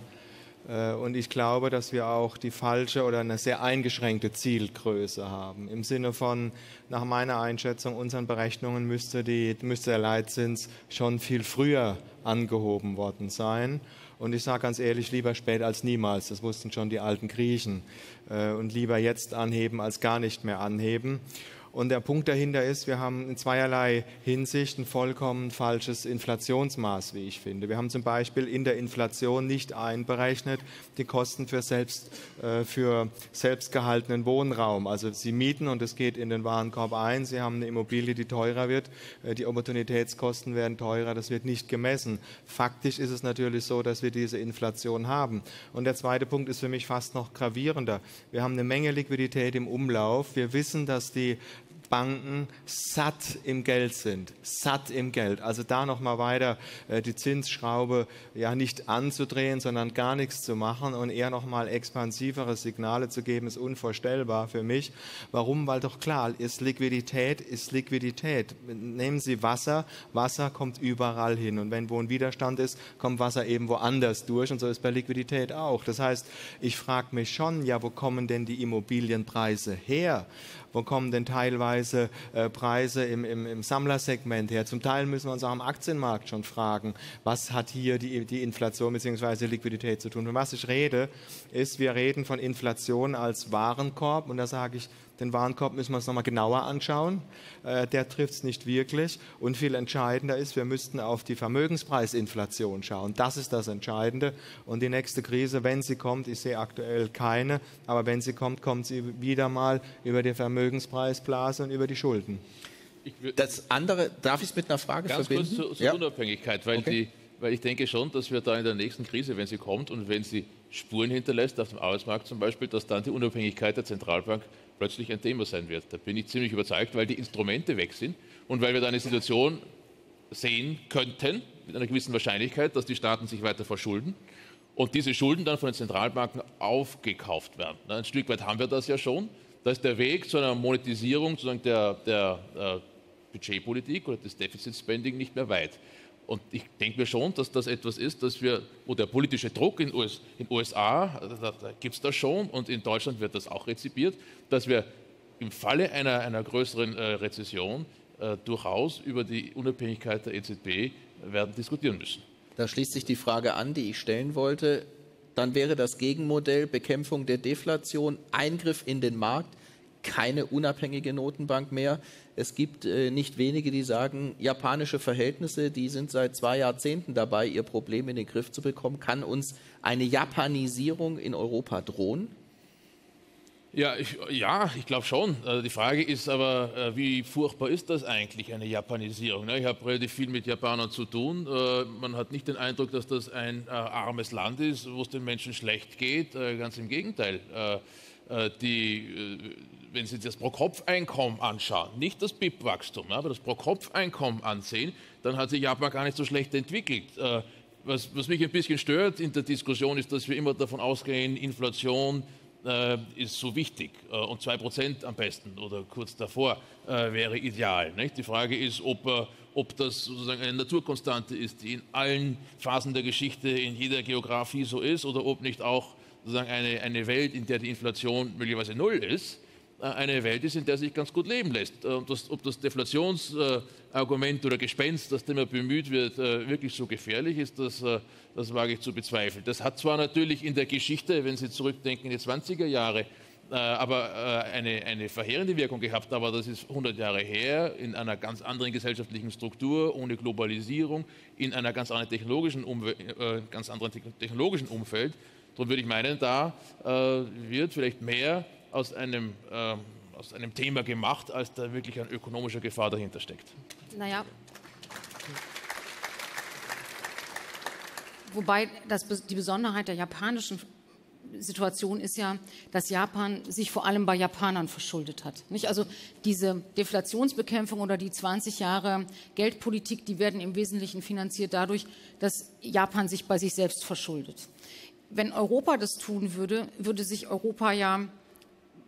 Und ich glaube, dass wir auch die falsche oder eine sehr eingeschränkte Zielgröße haben. Im Sinne von, nach meiner Einschätzung, unseren Berechnungen müsste, die, müsste der Leitzins schon viel früher angehoben worden sein. Und ich sage ganz ehrlich, lieber spät als niemals. Das wussten schon die alten Griechen. Und lieber jetzt anheben als gar nicht mehr anheben. Und der Punkt dahinter ist, wir haben in zweierlei Hinsicht ein vollkommen falsches Inflationsmaß, wie ich finde. Wir haben zum Beispiel in der Inflation nicht einberechnet die Kosten für selbst, äh, für selbstgehaltenen Wohnraum. Also Sie mieten und es geht in den Warenkorb ein, Sie haben eine Immobilie, die teurer wird, äh, die Opportunitätskosten werden teurer, das wird nicht gemessen. Faktisch ist es natürlich so, dass wir diese Inflation haben. Und der zweite Punkt ist für mich fast noch gravierender. Wir haben eine Menge Liquidität im Umlauf. Wir wissen, dass die Banken satt im Geld sind, satt im Geld. Also da noch mal weiter äh, die Zinsschraube ja nicht anzudrehen, sondern gar nichts zu machen und eher noch mal expansivere Signale zu geben, ist unvorstellbar für mich. Warum? Weil doch klar ist, Liquidität ist Liquidität. Nehmen Sie Wasser, Wasser kommt überall hin und wenn wo ein Widerstand ist, kommt Wasser eben woanders durch und so ist bei Liquidität auch. Das heißt, ich frage mich schon, ja, wo kommen denn die Immobilienpreise her? Wo kommen denn teilweise äh, Preise im, im, im Sammlersegment her? Zum Teil müssen wir uns auch am Aktienmarkt schon fragen, was hat hier die, die Inflation bzw. Liquidität zu tun? Von was ich rede, ist, wir reden von Inflation als Warenkorb und da sage ich, den Warenkorb müssen wir uns nochmal genauer anschauen. Äh, der trifft es nicht wirklich. Und viel entscheidender ist, wir müssten auf die Vermögenspreisinflation schauen. Das ist das Entscheidende. Und die nächste Krise, wenn sie kommt, ich sehe aktuell keine, aber wenn sie kommt, kommt sie wieder mal über die Vermögenspreisblase und über die Schulden. Das andere, darf ich es mit einer Frage ganz verbinden? Ganz kurz zur, zur ja. Unabhängigkeit, weil, okay. die, weil ich denke schon, dass wir da in der nächsten Krise, wenn sie kommt und wenn sie Spuren hinterlässt, auf dem Arbeitsmarkt zum Beispiel, dass dann die Unabhängigkeit der Zentralbank plötzlich ein Thema sein wird. Da bin ich ziemlich überzeugt, weil die Instrumente weg sind und weil wir da eine Situation sehen könnten, mit einer gewissen Wahrscheinlichkeit, dass die Staaten sich weiter verschulden und diese Schulden dann von den Zentralbanken aufgekauft werden. Ein Stück weit haben wir das ja schon. Da ist der Weg zu einer Monetisierung sozusagen der, der äh, Budgetpolitik oder des Deficit-Spending nicht mehr weit. Und ich denke mir schon, dass das etwas ist, dass wir, wo der politische Druck in den U S A, da, da gibt es das schon und in Deutschland wird das auch rezipiert, dass wir im Falle einer, einer größeren äh, Rezession äh, durchaus über die Unabhängigkeit der E Z B werden diskutieren müssen. Da schließt sich die Frage an, die ich stellen wollte. Dann wäre das Gegenmodell Bekämpfung der Deflation, Eingriff in den Markt, keine unabhängige Notenbank mehr. Es gibt äh, nicht wenige, die sagen, japanische Verhältnisse, die sind seit zwei Jahrzehnten dabei, ihr Problem in den Griff zu bekommen. Kann uns eine Japanisierung in Europa drohen? Ja, ich, ja, ich glaube schon. Die Frage ist aber, wie furchtbar ist das eigentlich, eine Japanisierung? Ich habe relativ viel mit Japanern zu tun. Man hat nicht den Eindruck, dass das ein armes Land ist, wo es den Menschen schlecht geht. Ganz im Gegenteil. Die, wenn Sie das Pro-Kopf-Einkommen anschauen, nicht das B I P-Wachstum, aber das Pro-Kopf-Einkommen ansehen, dann hat sich Japan gar nicht so schlecht entwickelt. Was, was mich ein bisschen stört in der Diskussion ist, dass wir immer davon ausgehen, Inflation äh, ist so wichtig äh, und zwei Prozent am besten oder kurz davor äh, wäre ideal. Nicht? Die Frage ist, ob, äh, ob das sozusagen eine Naturkonstante ist, die in allen Phasen der Geschichte, in jeder Geografie so ist oder ob nicht auch sozusagen eine, eine Welt, in der die Inflation möglicherweise null ist, eine Welt ist, in der sich ganz gut leben lässt. Und das, ob das Deflationsargument oder Gespenst, das immer bemüht wird, wirklich so gefährlich ist, das, das wage ich zu bezweifeln. Das hat zwar natürlich in der Geschichte, wenn Sie zurückdenken in die zwanziger Jahre, aber eine, eine verheerende Wirkung gehabt, aber das ist hundert Jahre her, in einer ganz anderen gesellschaftlichen Struktur, ohne Globalisierung, in einer ganz anderen technologischen, Umwelt, äh, ganz anderen technologischen Umfeld. Darum würde ich meinen, da äh, wird vielleicht mehr aus einem, äh, aus einem Thema gemacht, als da wirklich eine ökonomische Gefahr dahinter steckt. Naja. Wobei das, die Besonderheit der japanischen Situation ist ja, dass Japan sich vor allem bei Japanern verschuldet hat. Nicht? Also diese Deflationsbekämpfung oder die zwanzig Jahre Geldpolitik, die werden im Wesentlichen finanziert dadurch, dass Japan sich bei sich selbst verschuldet. Wenn Europa das tun würde, würde sich Europa ja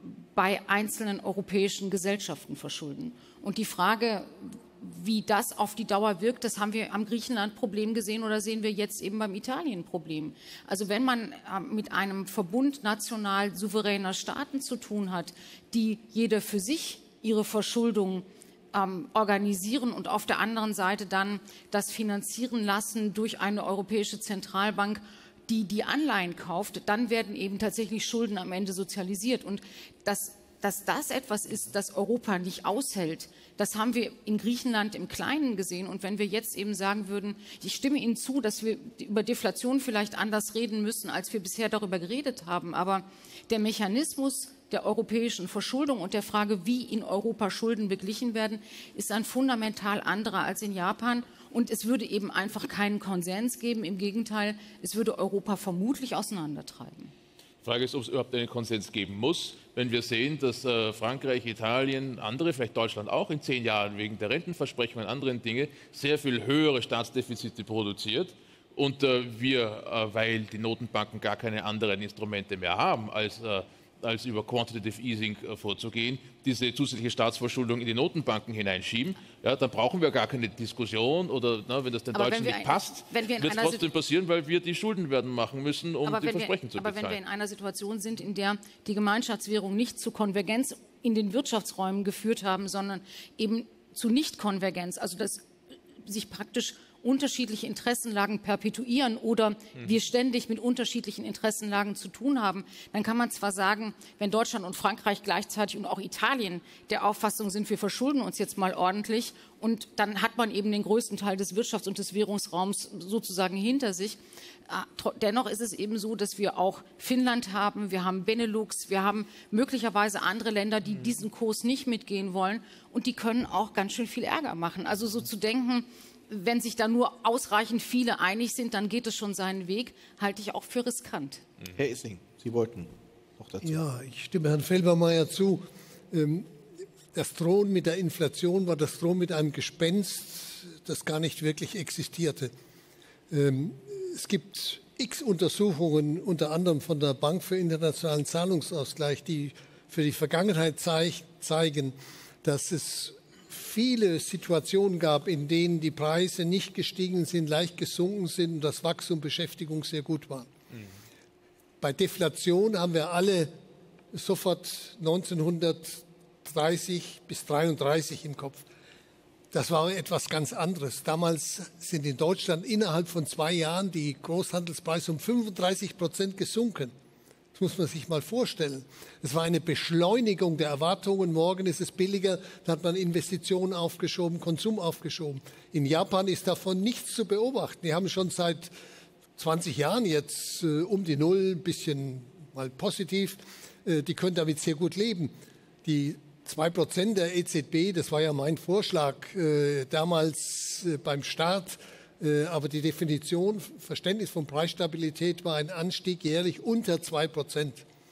bei einzelnen europäischen Gesellschaften verschulden. Und die Frage, wie das auf die Dauer wirkt, das haben wir am Griechenland-Problem gesehen oder sehen wir jetzt eben beim Italien-Problem. Also wenn man äh, mit einem Verbund national souveräner Staaten zu tun hat, die jeder für sich ihre Verschuldung ähm, organisieren und auf der anderen Seite dann das finanzieren lassen durch eine europäische Zentralbank, die die Anleihen kauft, dann werden eben tatsächlich Schulden am Ende sozialisiert. Und das Dass das etwas ist, das Europa nicht aushält, das haben wir in Griechenland im Kleinen gesehen. Und wenn wir jetzt eben sagen würden, ich stimme Ihnen zu, dass wir über Deflation vielleicht anders reden müssen, als wir bisher darüber geredet haben, aber der Mechanismus der europäischen Verschuldung und der Frage, wie in Europa Schulden beglichen werden, ist ein fundamental anderer als in Japan. Und es würde eben einfach keinen Konsens geben. Im Gegenteil, es würde Europa vermutlich auseinandertreiben. Die Frage ist, ob es überhaupt einen Konsens geben muss, wenn wir sehen, dass äh, Frankreich, Italien, andere, vielleicht Deutschland auch in zehn Jahren wegen der Rentenversprechungen und anderen Dinge sehr viel höhere Staatsdefizite produziert und äh, wir, äh, weil die Notenbanken gar keine anderen Instrumente mehr haben, als, äh, als über Quantitative Easing äh, vorzugehen, diese zusätzliche Staatsverschuldung in die Notenbanken hineinschieben, ja, dann brauchen wir gar keine Diskussion oder na, wenn das den aber Deutschen nicht ein, passt, wird es trotzdem passieren, weil wir die Schulden werden machen müssen, um die Versprechen wir, zu aber bezahlen. Aber wenn wir in einer Situation sind, in der die Gemeinschaftswährung nicht zu Konvergenz in den Wirtschaftsräumen geführt haben, sondern eben zu Nichtkonvergenz, also dass sich praktisch unterschiedliche Interessenlagen perpetuieren oder mhm. wir ständig mit unterschiedlichen Interessenlagen zu tun haben, dann kann man zwar sagen, wenn Deutschland und Frankreich gleichzeitig und auch Italien der Auffassung sind, wir verschulden uns jetzt mal ordentlich und dann hat man eben den größten Teil des Wirtschafts- und des Währungsraums sozusagen hinter sich. Dennoch ist es eben so, dass wir auch Finnland haben, wir haben Benelux, wir haben möglicherweise andere Länder, die diesen Kurs nicht mitgehen wollen und die können auch ganz schön viel Ärger machen. Also so zu denken, wenn sich da nur ausreichend viele einig sind, dann geht es schon seinen Weg, halte ich auch für riskant. Herr Issing, Sie wollten noch dazu. Ja, ich stimme Herrn Felbermayr zu. Das Drohen mit der Inflation war das Drohen mit einem Gespenst, das gar nicht wirklich existierte. Es gibt x Untersuchungen, unter anderem von der Bank für internationalen Zahlungsausgleich, die für die Vergangenheit zeigen, dass es viele Situationen gab, in denen die Preise nicht gestiegen sind, leicht gesunken sind und das Wachstum und Beschäftigung sehr gut waren. Mhm. Bei Deflation haben wir alle sofort neunzehnhundertdreißig bis dreiunddreißig im Kopf. Das war etwas ganz anderes. Damals sind in Deutschland innerhalb von zwei Jahren die Großhandelspreise um fünfunddreißig Prozent gesunken. Das muss man sich mal vorstellen. Es war eine Beschleunigung der Erwartungen. Morgen ist es billiger, da hat man Investitionen aufgeschoben, Konsum aufgeschoben. In Japan ist davon nichts zu beobachten. Die haben schon seit zwanzig Jahren jetzt äh, um die Null, ein bisschen mal positiv. Äh, die können damit sehr gut leben. Die zwei Prozent der E Z B, das war ja mein Vorschlag äh, damals äh, beim Start, aber die Definition, Verständnis von Preisstabilität war ein Anstieg jährlich unter zwei Prozent.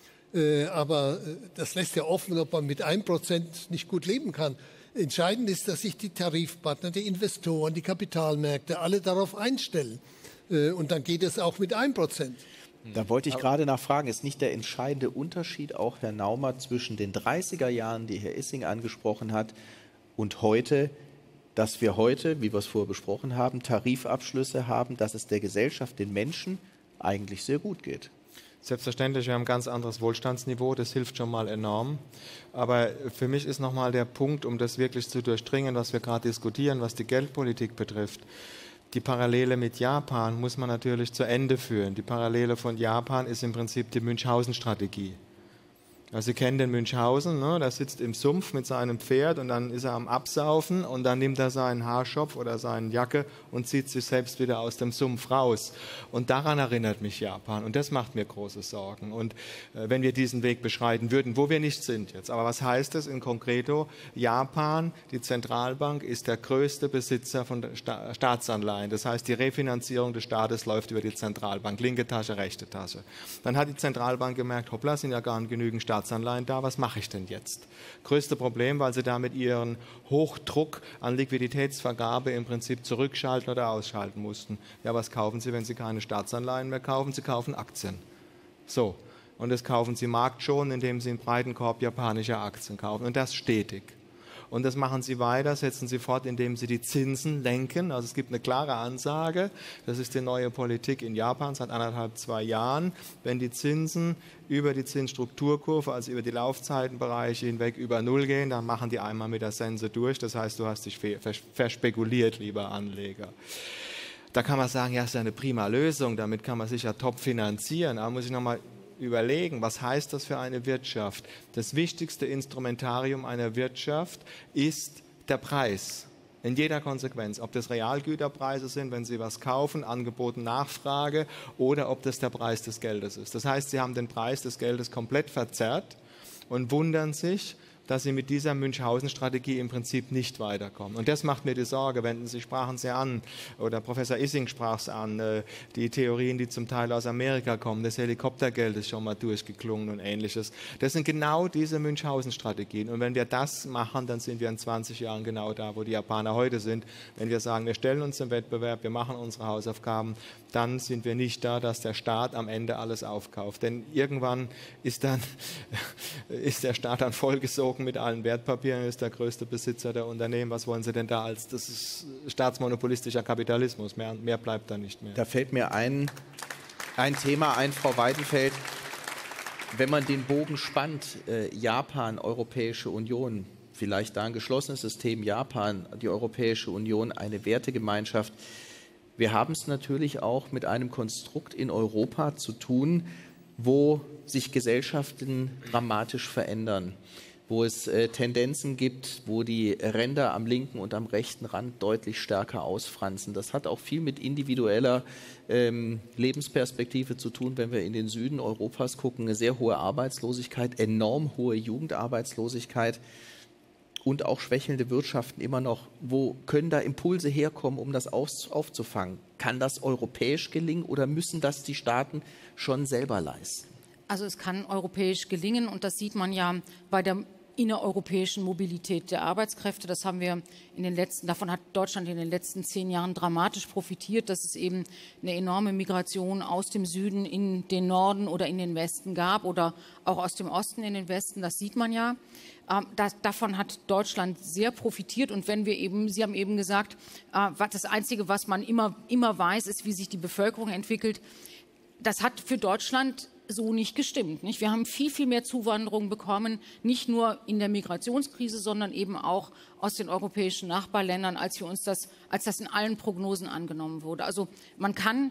Aber das lässt ja offen, ob man mit einem Prozent nicht gut leben kann. Entscheidend ist, dass sich die Tarifpartner, die Investoren, die Kapitalmärkte alle darauf einstellen. Und dann geht es auch mit einem Prozent. Da wollte ich gerade nachfragen, ist nicht der entscheidende Unterschied auch, Herr Naumer, zwischen den dreißiger Jahren, die Herr Issing angesprochen hat, und heute, dass wir heute, wie wir es vorher besprochen haben, Tarifabschlüsse haben, dass es der Gesellschaft, den Menschen eigentlich sehr gut geht? Selbstverständlich, wir haben ein ganz anderes Wohlstandsniveau, das hilft schon mal enorm. Aber für mich ist nochmal der Punkt, um das wirklich zu durchdringen, was wir gerade diskutieren, was die Geldpolitik betrifft. Die Parallele mit Japan muss man natürlich zu Ende führen. Die Parallele von Japan ist im Prinzip die Münchhausen-Strategie. Also Sie kennen den Münchhausen, ne? Der sitzt im Sumpf mit seinem Pferd und dann ist er am Absaufen und dann nimmt er seinen Haarschopf oder seine Jacke und zieht sich selbst wieder aus dem Sumpf raus. Und daran erinnert mich Japan und das macht mir große Sorgen. Und äh, wenn wir diesen Weg beschreiten würden, wo wir nicht sind jetzt, aber was heißt das in concreto? Japan, die Zentralbank, ist der größte Besitzer von Sta- Staatsanleihen. Das heißt, die Refinanzierung des Staates läuft über die Zentralbank, linke Tasche, rechte Tasche. Dann hat die Zentralbank gemerkt, hoppla, sind ja gar nicht genügend Staatsanleihen da, was mache ich denn jetzt? Größte Problem, weil sie damit ihren Hochdruck an Liquiditätsvergabe im Prinzip zurückschalten oder ausschalten mussten. Ja, was kaufen sie, wenn sie keine Staatsanleihen mehr kaufen? Sie kaufen Aktien. So, Und das kaufen sie marktschonend, indem sie einen breiten Korb japanischer Aktien kaufen. Und das stetig. Und das machen sie weiter, setzen sie fort, indem sie die Zinsen lenken. Also es gibt eine klare Ansage, das ist die neue Politik in Japan seit anderthalb, zwei Jahren. Wenn die Zinsen über die Zinsstrukturkurve, also über die Laufzeitenbereiche hinweg über Null gehen, dann machen die einmal mit der Sense durch. Das heißt, du hast dich verspekuliert, lieber Anleger. Da kann man sagen, ja, das ist ja eine prima Lösung, damit kann man sich ja top finanzieren. Aber muss ich nochmal überlegen, was heißt das für eine Wirtschaft? Das wichtigste Instrumentarium einer Wirtschaft ist der Preis. In jeder Konsequenz. Ob das Realgüterpreise sind, wenn Sie was kaufen, Angebot und Nachfrage, oder ob das der Preis des Geldes ist. Das heißt, Sie haben den Preis des Geldes komplett verzerrt und wundern sich, dass sie mit dieser Münchhausen-Strategie im Prinzip nicht weiterkommen. Und das macht mir die Sorge, wenden Sie sprachen es ja an, oder Professor Issing sprach es an, die Theorien, die zum Teil aus Amerika kommen, das Helikoptergeld ist schon mal durchgeklungen und Ähnliches. Das sind genau diese Münchhausen-Strategien. Und wenn wir das machen, dann sind wir in zwanzig Jahren genau da, wo die Japaner heute sind. Wenn wir sagen, wir stellen uns im Wettbewerb, wir machen unsere Hausaufgaben, dann sind wir nicht da, dass der Staat am Ende alles aufkauft. Denn irgendwann ist, dann, ist der Staat dann vollgesogen mit allen Wertpapieren, ist der größte Besitzer der Unternehmen. Was wollen Sie denn da als, das ist staatsmonopolistischer Kapitalismus, mehr, mehr bleibt da nicht mehr. Da fällt mir ein, ein Thema ein, Frau Weidenfeld, wenn man den Bogen spannt, äh, Japan, Europäische Union, vielleicht da ein geschlossenes System, Japan, die Europäische Union, eine Wertegemeinschaft. Wir haben es natürlich auch mit einem Konstrukt in Europa zu tun, wo sich Gesellschaften dramatisch verändern, wo es äh, Tendenzen gibt, wo die Ränder am linken und am rechten Rand deutlich stärker ausfransen. Das hat auch viel mit individueller ähm, Lebensperspektive zu tun, wenn wir in den Süden Europas gucken. Eine sehr hohe Arbeitslosigkeit, enorm hohe Jugendarbeitslosigkeit und auch schwächelnde Wirtschaften immer noch. Wo können da Impulse herkommen, um das aus, aufzufangen? Kann das europäisch gelingen oder müssen das die Staaten schon selber leisten? Also es kann europäisch gelingen und das sieht man ja bei der innereuropäischen Mobilität der Arbeitskräfte. Das haben wir in den letzten, davon hat Deutschland in den letzten zehn Jahren dramatisch profitiert, dass es eben eine enorme Migration aus dem Süden in den Norden oder in den Westen gab oder auch aus dem Osten in den Westen. Das sieht man ja. Ähm, das, davon hat Deutschland sehr profitiert und wenn wir eben, Sie haben eben gesagt, äh, das Einzige, was man immer, immer weiß, ist, wie sich die Bevölkerung entwickelt. Das hat für Deutschland so nicht gestimmt. Nicht? Wir haben viel, viel mehr Zuwanderung bekommen, nicht nur in der Migrationskrise, sondern eben auch aus den europäischen Nachbarländern, als, wir uns das, als das in allen Prognosen angenommen wurde. Also man kann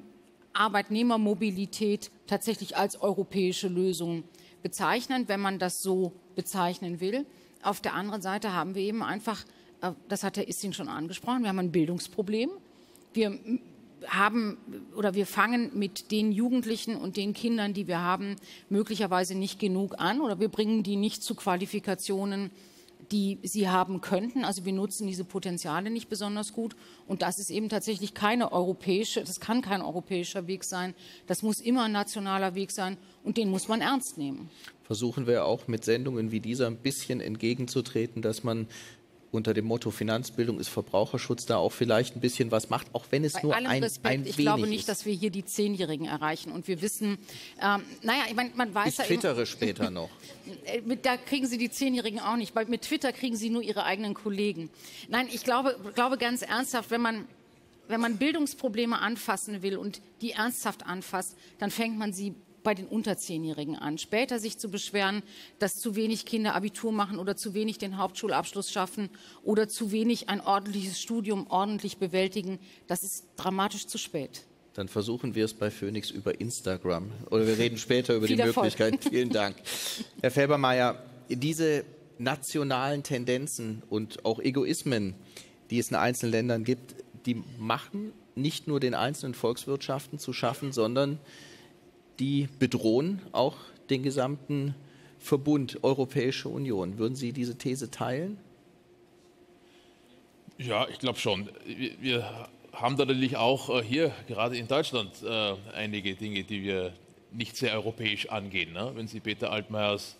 Arbeitnehmermobilität tatsächlich als europäische Lösung bezeichnen, wenn man das so bezeichnen will. Auf der anderen Seite haben wir eben einfach, das hat Herr Issing schon angesprochen, wir haben ein Bildungsproblem. Wir haben oder wir fangen mit den Jugendlichen und den Kindern, die wir haben, möglicherweise nicht genug an oder wir bringen die nicht zu Qualifikationen, die sie haben könnten. Also wir nutzen diese Potenziale nicht besonders gut und das ist eben tatsächlich keine europäische, das kann kein europäischer Weg sein. Das muss immer ein nationaler Weg sein und den muss man ernst nehmen. Versuchen wir auch mit Sendungen wie dieser ein bisschen entgegenzutreten, dass man unter dem Motto Finanzbildung ist Verbraucherschutz da auch vielleicht ein bisschen was macht, auch wenn es Bei nur allem ein, Respekt, ein ich wenig Ich glaube nicht, ist. dass wir hier die Zehnjährigen erreichen. Und wir wissen, ähm, naja, ich mein, man weiß ich ja... Ich twittere später noch. Mit, da kriegen Sie die Zehnjährigen auch nicht, weil mit Twitter kriegen Sie nur Ihre eigenen Kollegen. Nein, ich glaube, glaube ganz ernsthaft, wenn man, wenn man Bildungsprobleme anfassen will und die ernsthaft anfasst, dann fängt man sie bei den unter Zehnjährigen an. Später sich zu beschweren, dass zu wenig Kinder Abitur machen oder zu wenig den Hauptschulabschluss schaffen oder zu wenig ein ordentliches Studium ordentlich bewältigen, das ist dramatisch zu spät. Dann versuchen wir es bei Phoenix über Instagram. Oder wir reden später über die Möglichkeiten. Vielen Dank. Herr Felbermayr, diese nationalen Tendenzen und auch Egoismen, die es in einzelnen Ländern gibt, die machen nicht nur den einzelnen Volkswirtschaften zu schaffen, sondern die bedrohen auch den gesamten Verbund Europäische Union. Würden Sie diese These teilen? Ja, ich glaube schon. Wir, wir haben da natürlich auch hier, gerade in Deutschland, einige Dinge, die wir nicht sehr europäisch angehen. Ne? Wenn Sie Peter Altmaiers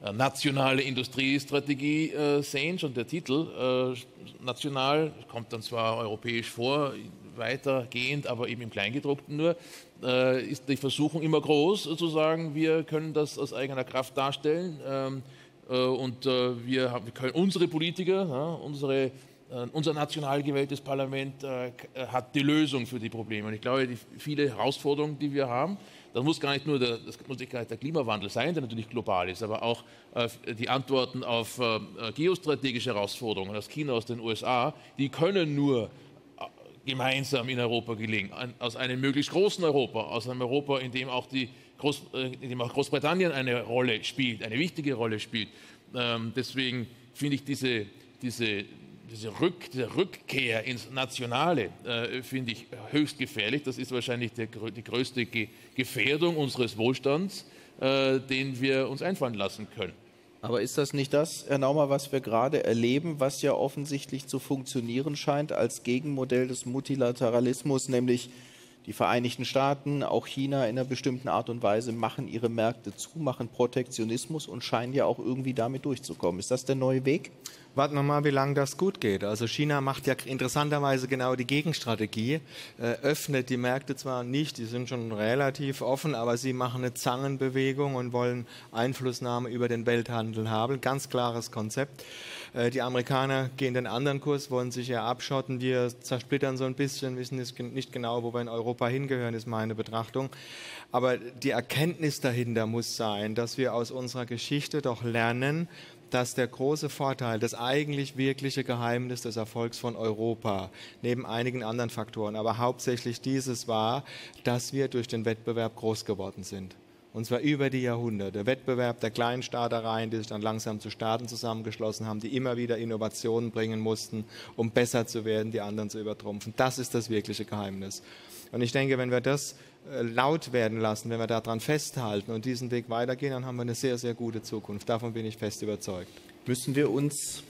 nationale Industriestrategie äh, sehen, schon der Titel äh, national, kommt dann zwar europäisch vor, weitergehend, aber eben im Kleingedruckten nur, äh, ist die Versuchung immer groß, zu sagen, wir können das aus eigener Kraft darstellen ähm, äh, und äh, wir, haben, wir können unsere Politiker, ja, unsere, äh, unser national gewähltes Parlament äh, hat die Lösung für die Probleme. Und ich glaube, die viele Herausforderungen, die wir haben, das muss gar nicht nur der, das muss nicht gar nicht der Klimawandel sein, der natürlich global ist, aber auch äh, die Antworten auf äh, geostrategische Herausforderungen aus China, aus den U S A, die können nur äh, gemeinsam in Europa gelingen. An, aus einem möglichst großen Europa, aus einem Europa, in dem auch, die Groß, äh, in dem auch Großbritannien eine Rolle spielt, eine wichtige Rolle spielt. Ähm, deswegen finde ich diese, diese Diese, Rück, diese Rückkehr ins Nationale äh, finde ich höchst gefährlich. Das ist wahrscheinlich der, die größte Ge Gefährdung unseres Wohlstands, äh, den wir uns einfallen lassen können. Aber ist das nicht das, Herr Naumer, was wir gerade erleben, was ja offensichtlich zu funktionieren scheint als Gegenmodell des Multilateralismus, nämlich die Vereinigten Staaten, auch China in einer bestimmten Art und Weise machen ihre Märkte zu, machen Protektionismus und scheinen ja auch irgendwie damit durchzukommen. Ist das der neue Weg? Warten wir mal, wie lange das gut geht. Also China macht ja interessanterweise genau die Gegenstrategie, äh, öffnet die Märkte zwar nicht, die sind schon relativ offen, aber sie machen eine Zangenbewegung und wollen Einflussnahme über den Welthandel haben. Ganz klares Konzept. Äh, die Amerikaner gehen den anderen Kurs, wollen sich ja abschotten. Wir zersplittern so ein bisschen, wissen nicht genau, wo wir in Europa hingehören, ist meine Betrachtung. Aber die Erkenntnis dahinter muss sein, dass wir aus unserer Geschichte doch lernen, dass der große Vorteil, das eigentlich wirkliche Geheimnis des Erfolgs von Europa, neben einigen anderen Faktoren, aber hauptsächlich dieses war, dass wir durch den Wettbewerb groß geworden sind. Und zwar über die Jahrhunderte. Der Wettbewerb der kleinen Staatereien, die sich dann langsam zu Staaten zusammengeschlossen haben, die immer wieder Innovationen bringen mussten, um besser zu werden, die anderen zu übertrumpfen. Das ist das wirkliche Geheimnis. Und ich denke, wenn wir das äh, laut werden lassen, wenn wir daran festhalten und diesen Weg weitergehen, dann haben wir eine sehr, sehr gute Zukunft. Davon bin ich fest überzeugt. Müssen wir uns,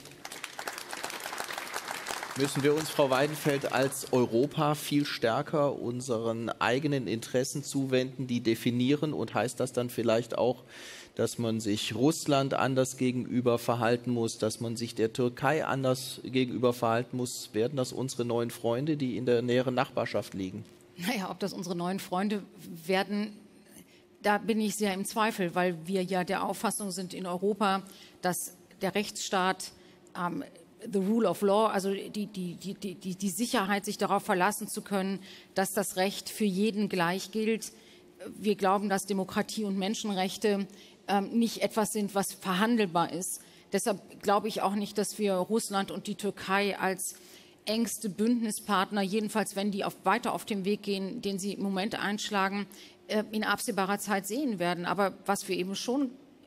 müssen wir uns, Frau Weidenfeld, als Europa viel stärker unseren eigenen Interessen zuwenden, die definieren? Und heißt das dann vielleicht auch, dass man sich Russland anders gegenüber verhalten muss, dass man sich der Türkei anders gegenüber verhalten muss? Werden das unsere neuen Freunde, die in der näheren Nachbarschaft liegen? Naja, ob das unsere neuen Freunde werden, da bin ich sehr im Zweifel, weil wir ja der Auffassung sind in Europa, dass der Rechtsstaat, ähm, the rule of law, also die, die, die, die, die Sicherheit, sich darauf verlassen zu können, dass das Recht für jeden gleich gilt. Wir glauben, dass Demokratie und Menschenrechte ähm, nicht etwas sind, was verhandelbar ist. Deshalb glaube ich auch nicht, dass wir Russland und die Türkei als engste Bündnispartner, jedenfalls wenn die auf, weiter auf dem Weg gehen, den sie im Moment einschlagen, äh, in absehbarer Zeit sehen werden. Aber was wir eben schon,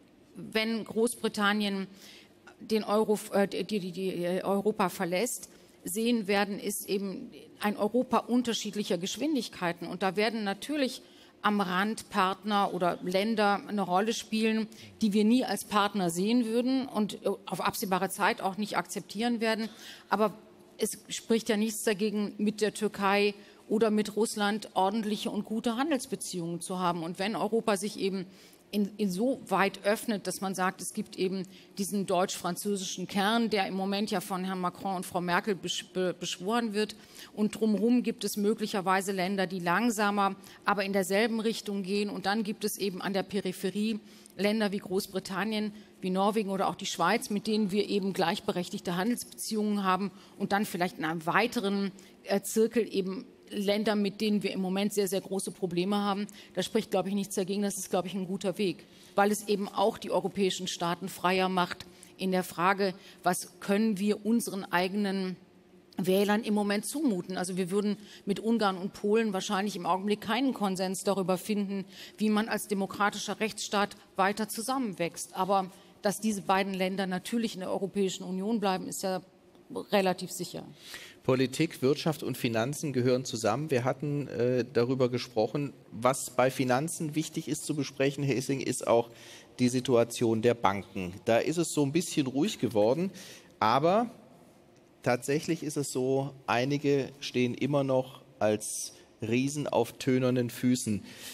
wenn Großbritannien den Euro, äh, die, die, die Europa verlässt, sehen werden, ist eben ein Europa unterschiedlicher Geschwindigkeiten. Und da werden natürlich am Rand Partner oder Länder eine Rolle spielen, die wir nie als Partner sehen würden und auf absehbare Zeit auch nicht akzeptieren werden. Aber es spricht ja nichts dagegen, mit der Türkei oder mit Russland ordentliche und gute Handelsbeziehungen zu haben. Und wenn Europa sich eben in, insoweit öffnet, dass man sagt, es gibt eben diesen deutsch-französischen Kern, der im Moment ja von Herrn Macron und Frau Merkel beschworen wird. Und drumherum gibt es möglicherweise Länder, die langsamer, aber in derselben Richtung gehen. Und dann gibt es eben an der Peripherie Länder wie Großbritannien, wie Norwegen oder auch die Schweiz, mit denen wir eben gleichberechtigte Handelsbeziehungen haben. Und dann vielleicht in einem weiteren äh, Zirkel eben Länder, mit denen wir im Moment sehr, sehr große Probleme haben. Da spricht, glaube ich, nichts dagegen. Das ist, glaube ich, ein guter Weg, weil es eben auch die europäischen Staaten freier macht in der Frage, was können wir unseren eigenen Wählern im Moment zumuten. Also wir würden mit Ungarn und Polen wahrscheinlich im Augenblick keinen Konsens darüber finden, wie man als demokratischer Rechtsstaat weiter zusammenwächst. Aber dass diese beiden Länder natürlich in der Europäischen Union bleiben, ist ja relativ sicher. Politik, Wirtschaft und Finanzen gehören zusammen. Wir hatten äh, darüber gesprochen, was bei Finanzen wichtig ist zu besprechen, Herr Issing, ist auch die Situation der Banken. Da ist es so ein bisschen ruhig geworden, aber tatsächlich ist es so, einige stehen immer noch als Riesen auf tönernen Füßen.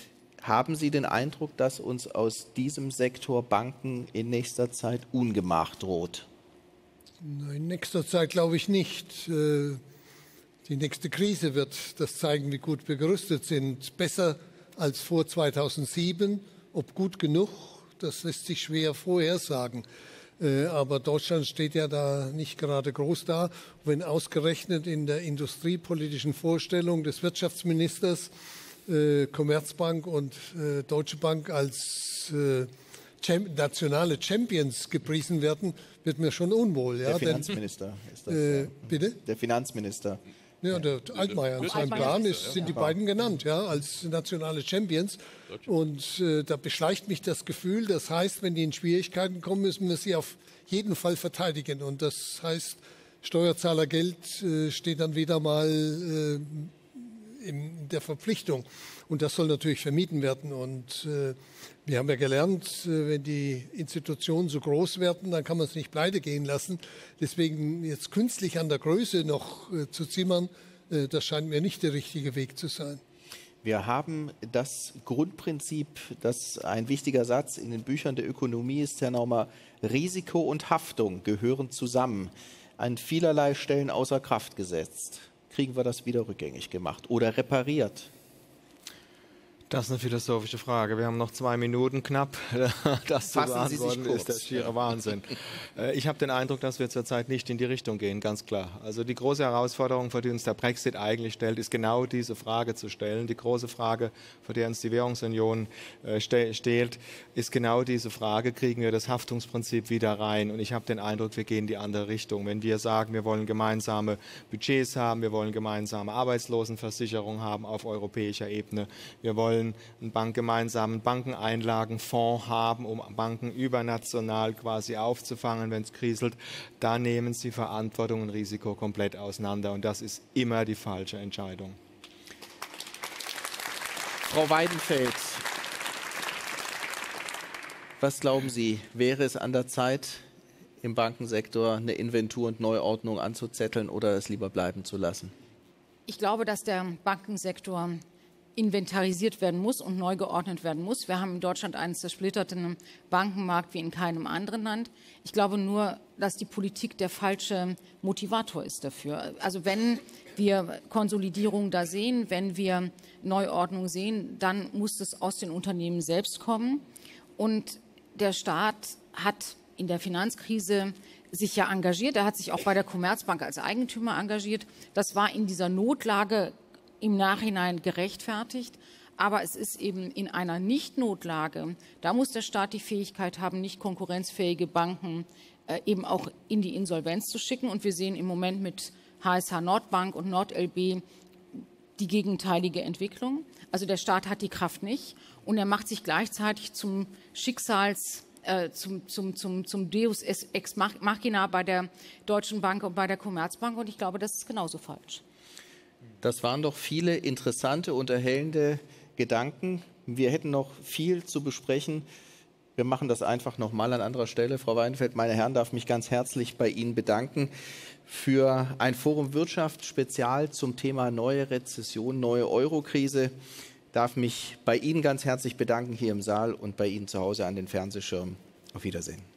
Haben Sie den Eindruck, dass uns aus diesem Sektor Banken in nächster Zeit Ungemach droht? In nächster Zeit glaube ich nicht. Die nächste Krise wird das zeigen, wie gut wir gerüstet sind. Besser als vor zweitausendsieben. Ob gut genug, das lässt sich schwer vorhersagen. Aber Deutschland steht ja da nicht gerade groß da. Wenn ausgerechnet in der industriepolitischen Vorstellung des Wirtschaftsministers Äh, Commerzbank und äh, Deutsche Bank als äh, Champ nationale Champions gepriesen werden, wird mir schon unwohl. Ja? Der Finanzminister Denn, ist das. Äh, bitte? Der Finanzminister. Ja, der Altmaier. In seinem Plan ist, sind die beiden genannt, ja, als nationale Champions. Und äh, da beschleicht mich das Gefühl, das heißt, wenn die in Schwierigkeiten kommen, müssen wir sie auf jeden Fall verteidigen. Und das heißt, Steuerzahlergeld äh, steht dann wieder mal äh, in der Verpflichtung. Und das soll natürlich vermieden werden. Und äh, wir haben ja gelernt, äh, wenn die Institutionen so groß werden, dann kann man es nicht pleite gehen lassen. Deswegen jetzt künstlich an der Größe noch äh, zu zimmern, äh, das scheint mir nicht der richtige Weg zu sein. Wir haben das Grundprinzip, das ein wichtiger Satz in den Büchern der Ökonomie ist, Herr Naumer, Risiko und Haftung gehören zusammen, an vielerlei Stellen außer Kraft gesetzt. Kriegen wir das wieder rückgängig gemacht oder repariert? Das ist eine philosophische Frage. Wir haben noch zwei Minuten knapp. Das zu beantworten ist der schiere Wahnsinn. Ich habe den Eindruck, dass wir zurzeit nicht in die Richtung gehen, ganz klar. Also die große Herausforderung, vor die uns der Brexit eigentlich stellt, ist genau diese Frage zu stellen. Die große Frage, vor der uns die Währungsunion stellt, ist genau diese Frage, kriegen wir das Haftungsprinzip wieder rein? Und ich habe den Eindruck, wir gehen in die andere Richtung. Wenn wir sagen, wir wollen gemeinsame Budgets haben, wir wollen gemeinsame Arbeitslosenversicherung haben auf europäischer Ebene, wir wollen einen Bank gemeinsamen Bankeneinlagenfonds haben, um Banken übernational quasi aufzufangen, wenn es kriselt, da nehmen sie Verantwortung und Risiko komplett auseinander. Und das ist immer die falsche Entscheidung. Frau Weidenfeld, was glauben Sie, wäre es an der Zeit, im Bankensektor eine Inventur und Neuordnung anzuzetteln oder es lieber bleiben zu lassen? Ich glaube, dass der Bankensektor inventarisiert werden muss und neu geordnet werden muss. Wir haben in Deutschland einen zersplitterten Bankenmarkt wie in keinem anderen Land. Ich glaube nur, dass die Politik der falsche Motivator ist dafür. Also wenn wir Konsolidierung da sehen, wenn wir Neuordnung sehen, dann muss es aus den Unternehmen selbst kommen. Und der Staat hat in der Finanzkrise sich ja engagiert. Er hat sich auch bei der Commerzbank als Eigentümer engagiert. Das war in dieser Notlage im Nachhinein gerechtfertigt, aber es ist eben in einer Nicht-Notlage, da muss der Staat die Fähigkeit haben, nicht konkurrenzfähige Banken äh, eben auch in die Insolvenz zu schicken. Und wir sehen im Moment mit H S H Nordbank und NordLB die gegenteilige Entwicklung. Also der Staat hat die Kraft nicht und er macht sich gleichzeitig zum Schicksals, äh, zum, zum, zum, zum Deus ex machina bei der Deutschen Bank und bei der Commerzbank. Und ich glaube, das ist genauso falsch. Das waren doch viele interessante und erhellende Gedanken. Wir hätten noch viel zu besprechen. Wir machen das einfach noch mal an anderer Stelle. Frau Weidenfeld, meine Herren, darf mich ganz herzlich bei Ihnen bedanken für ein Forum Wirtschaft Spezial zum Thema neue Rezession, neue Eurokrise. Ich darf mich bei Ihnen ganz herzlich bedanken hier im Saal und bei Ihnen zu Hause an den Fernsehschirmen. Auf Wiedersehen.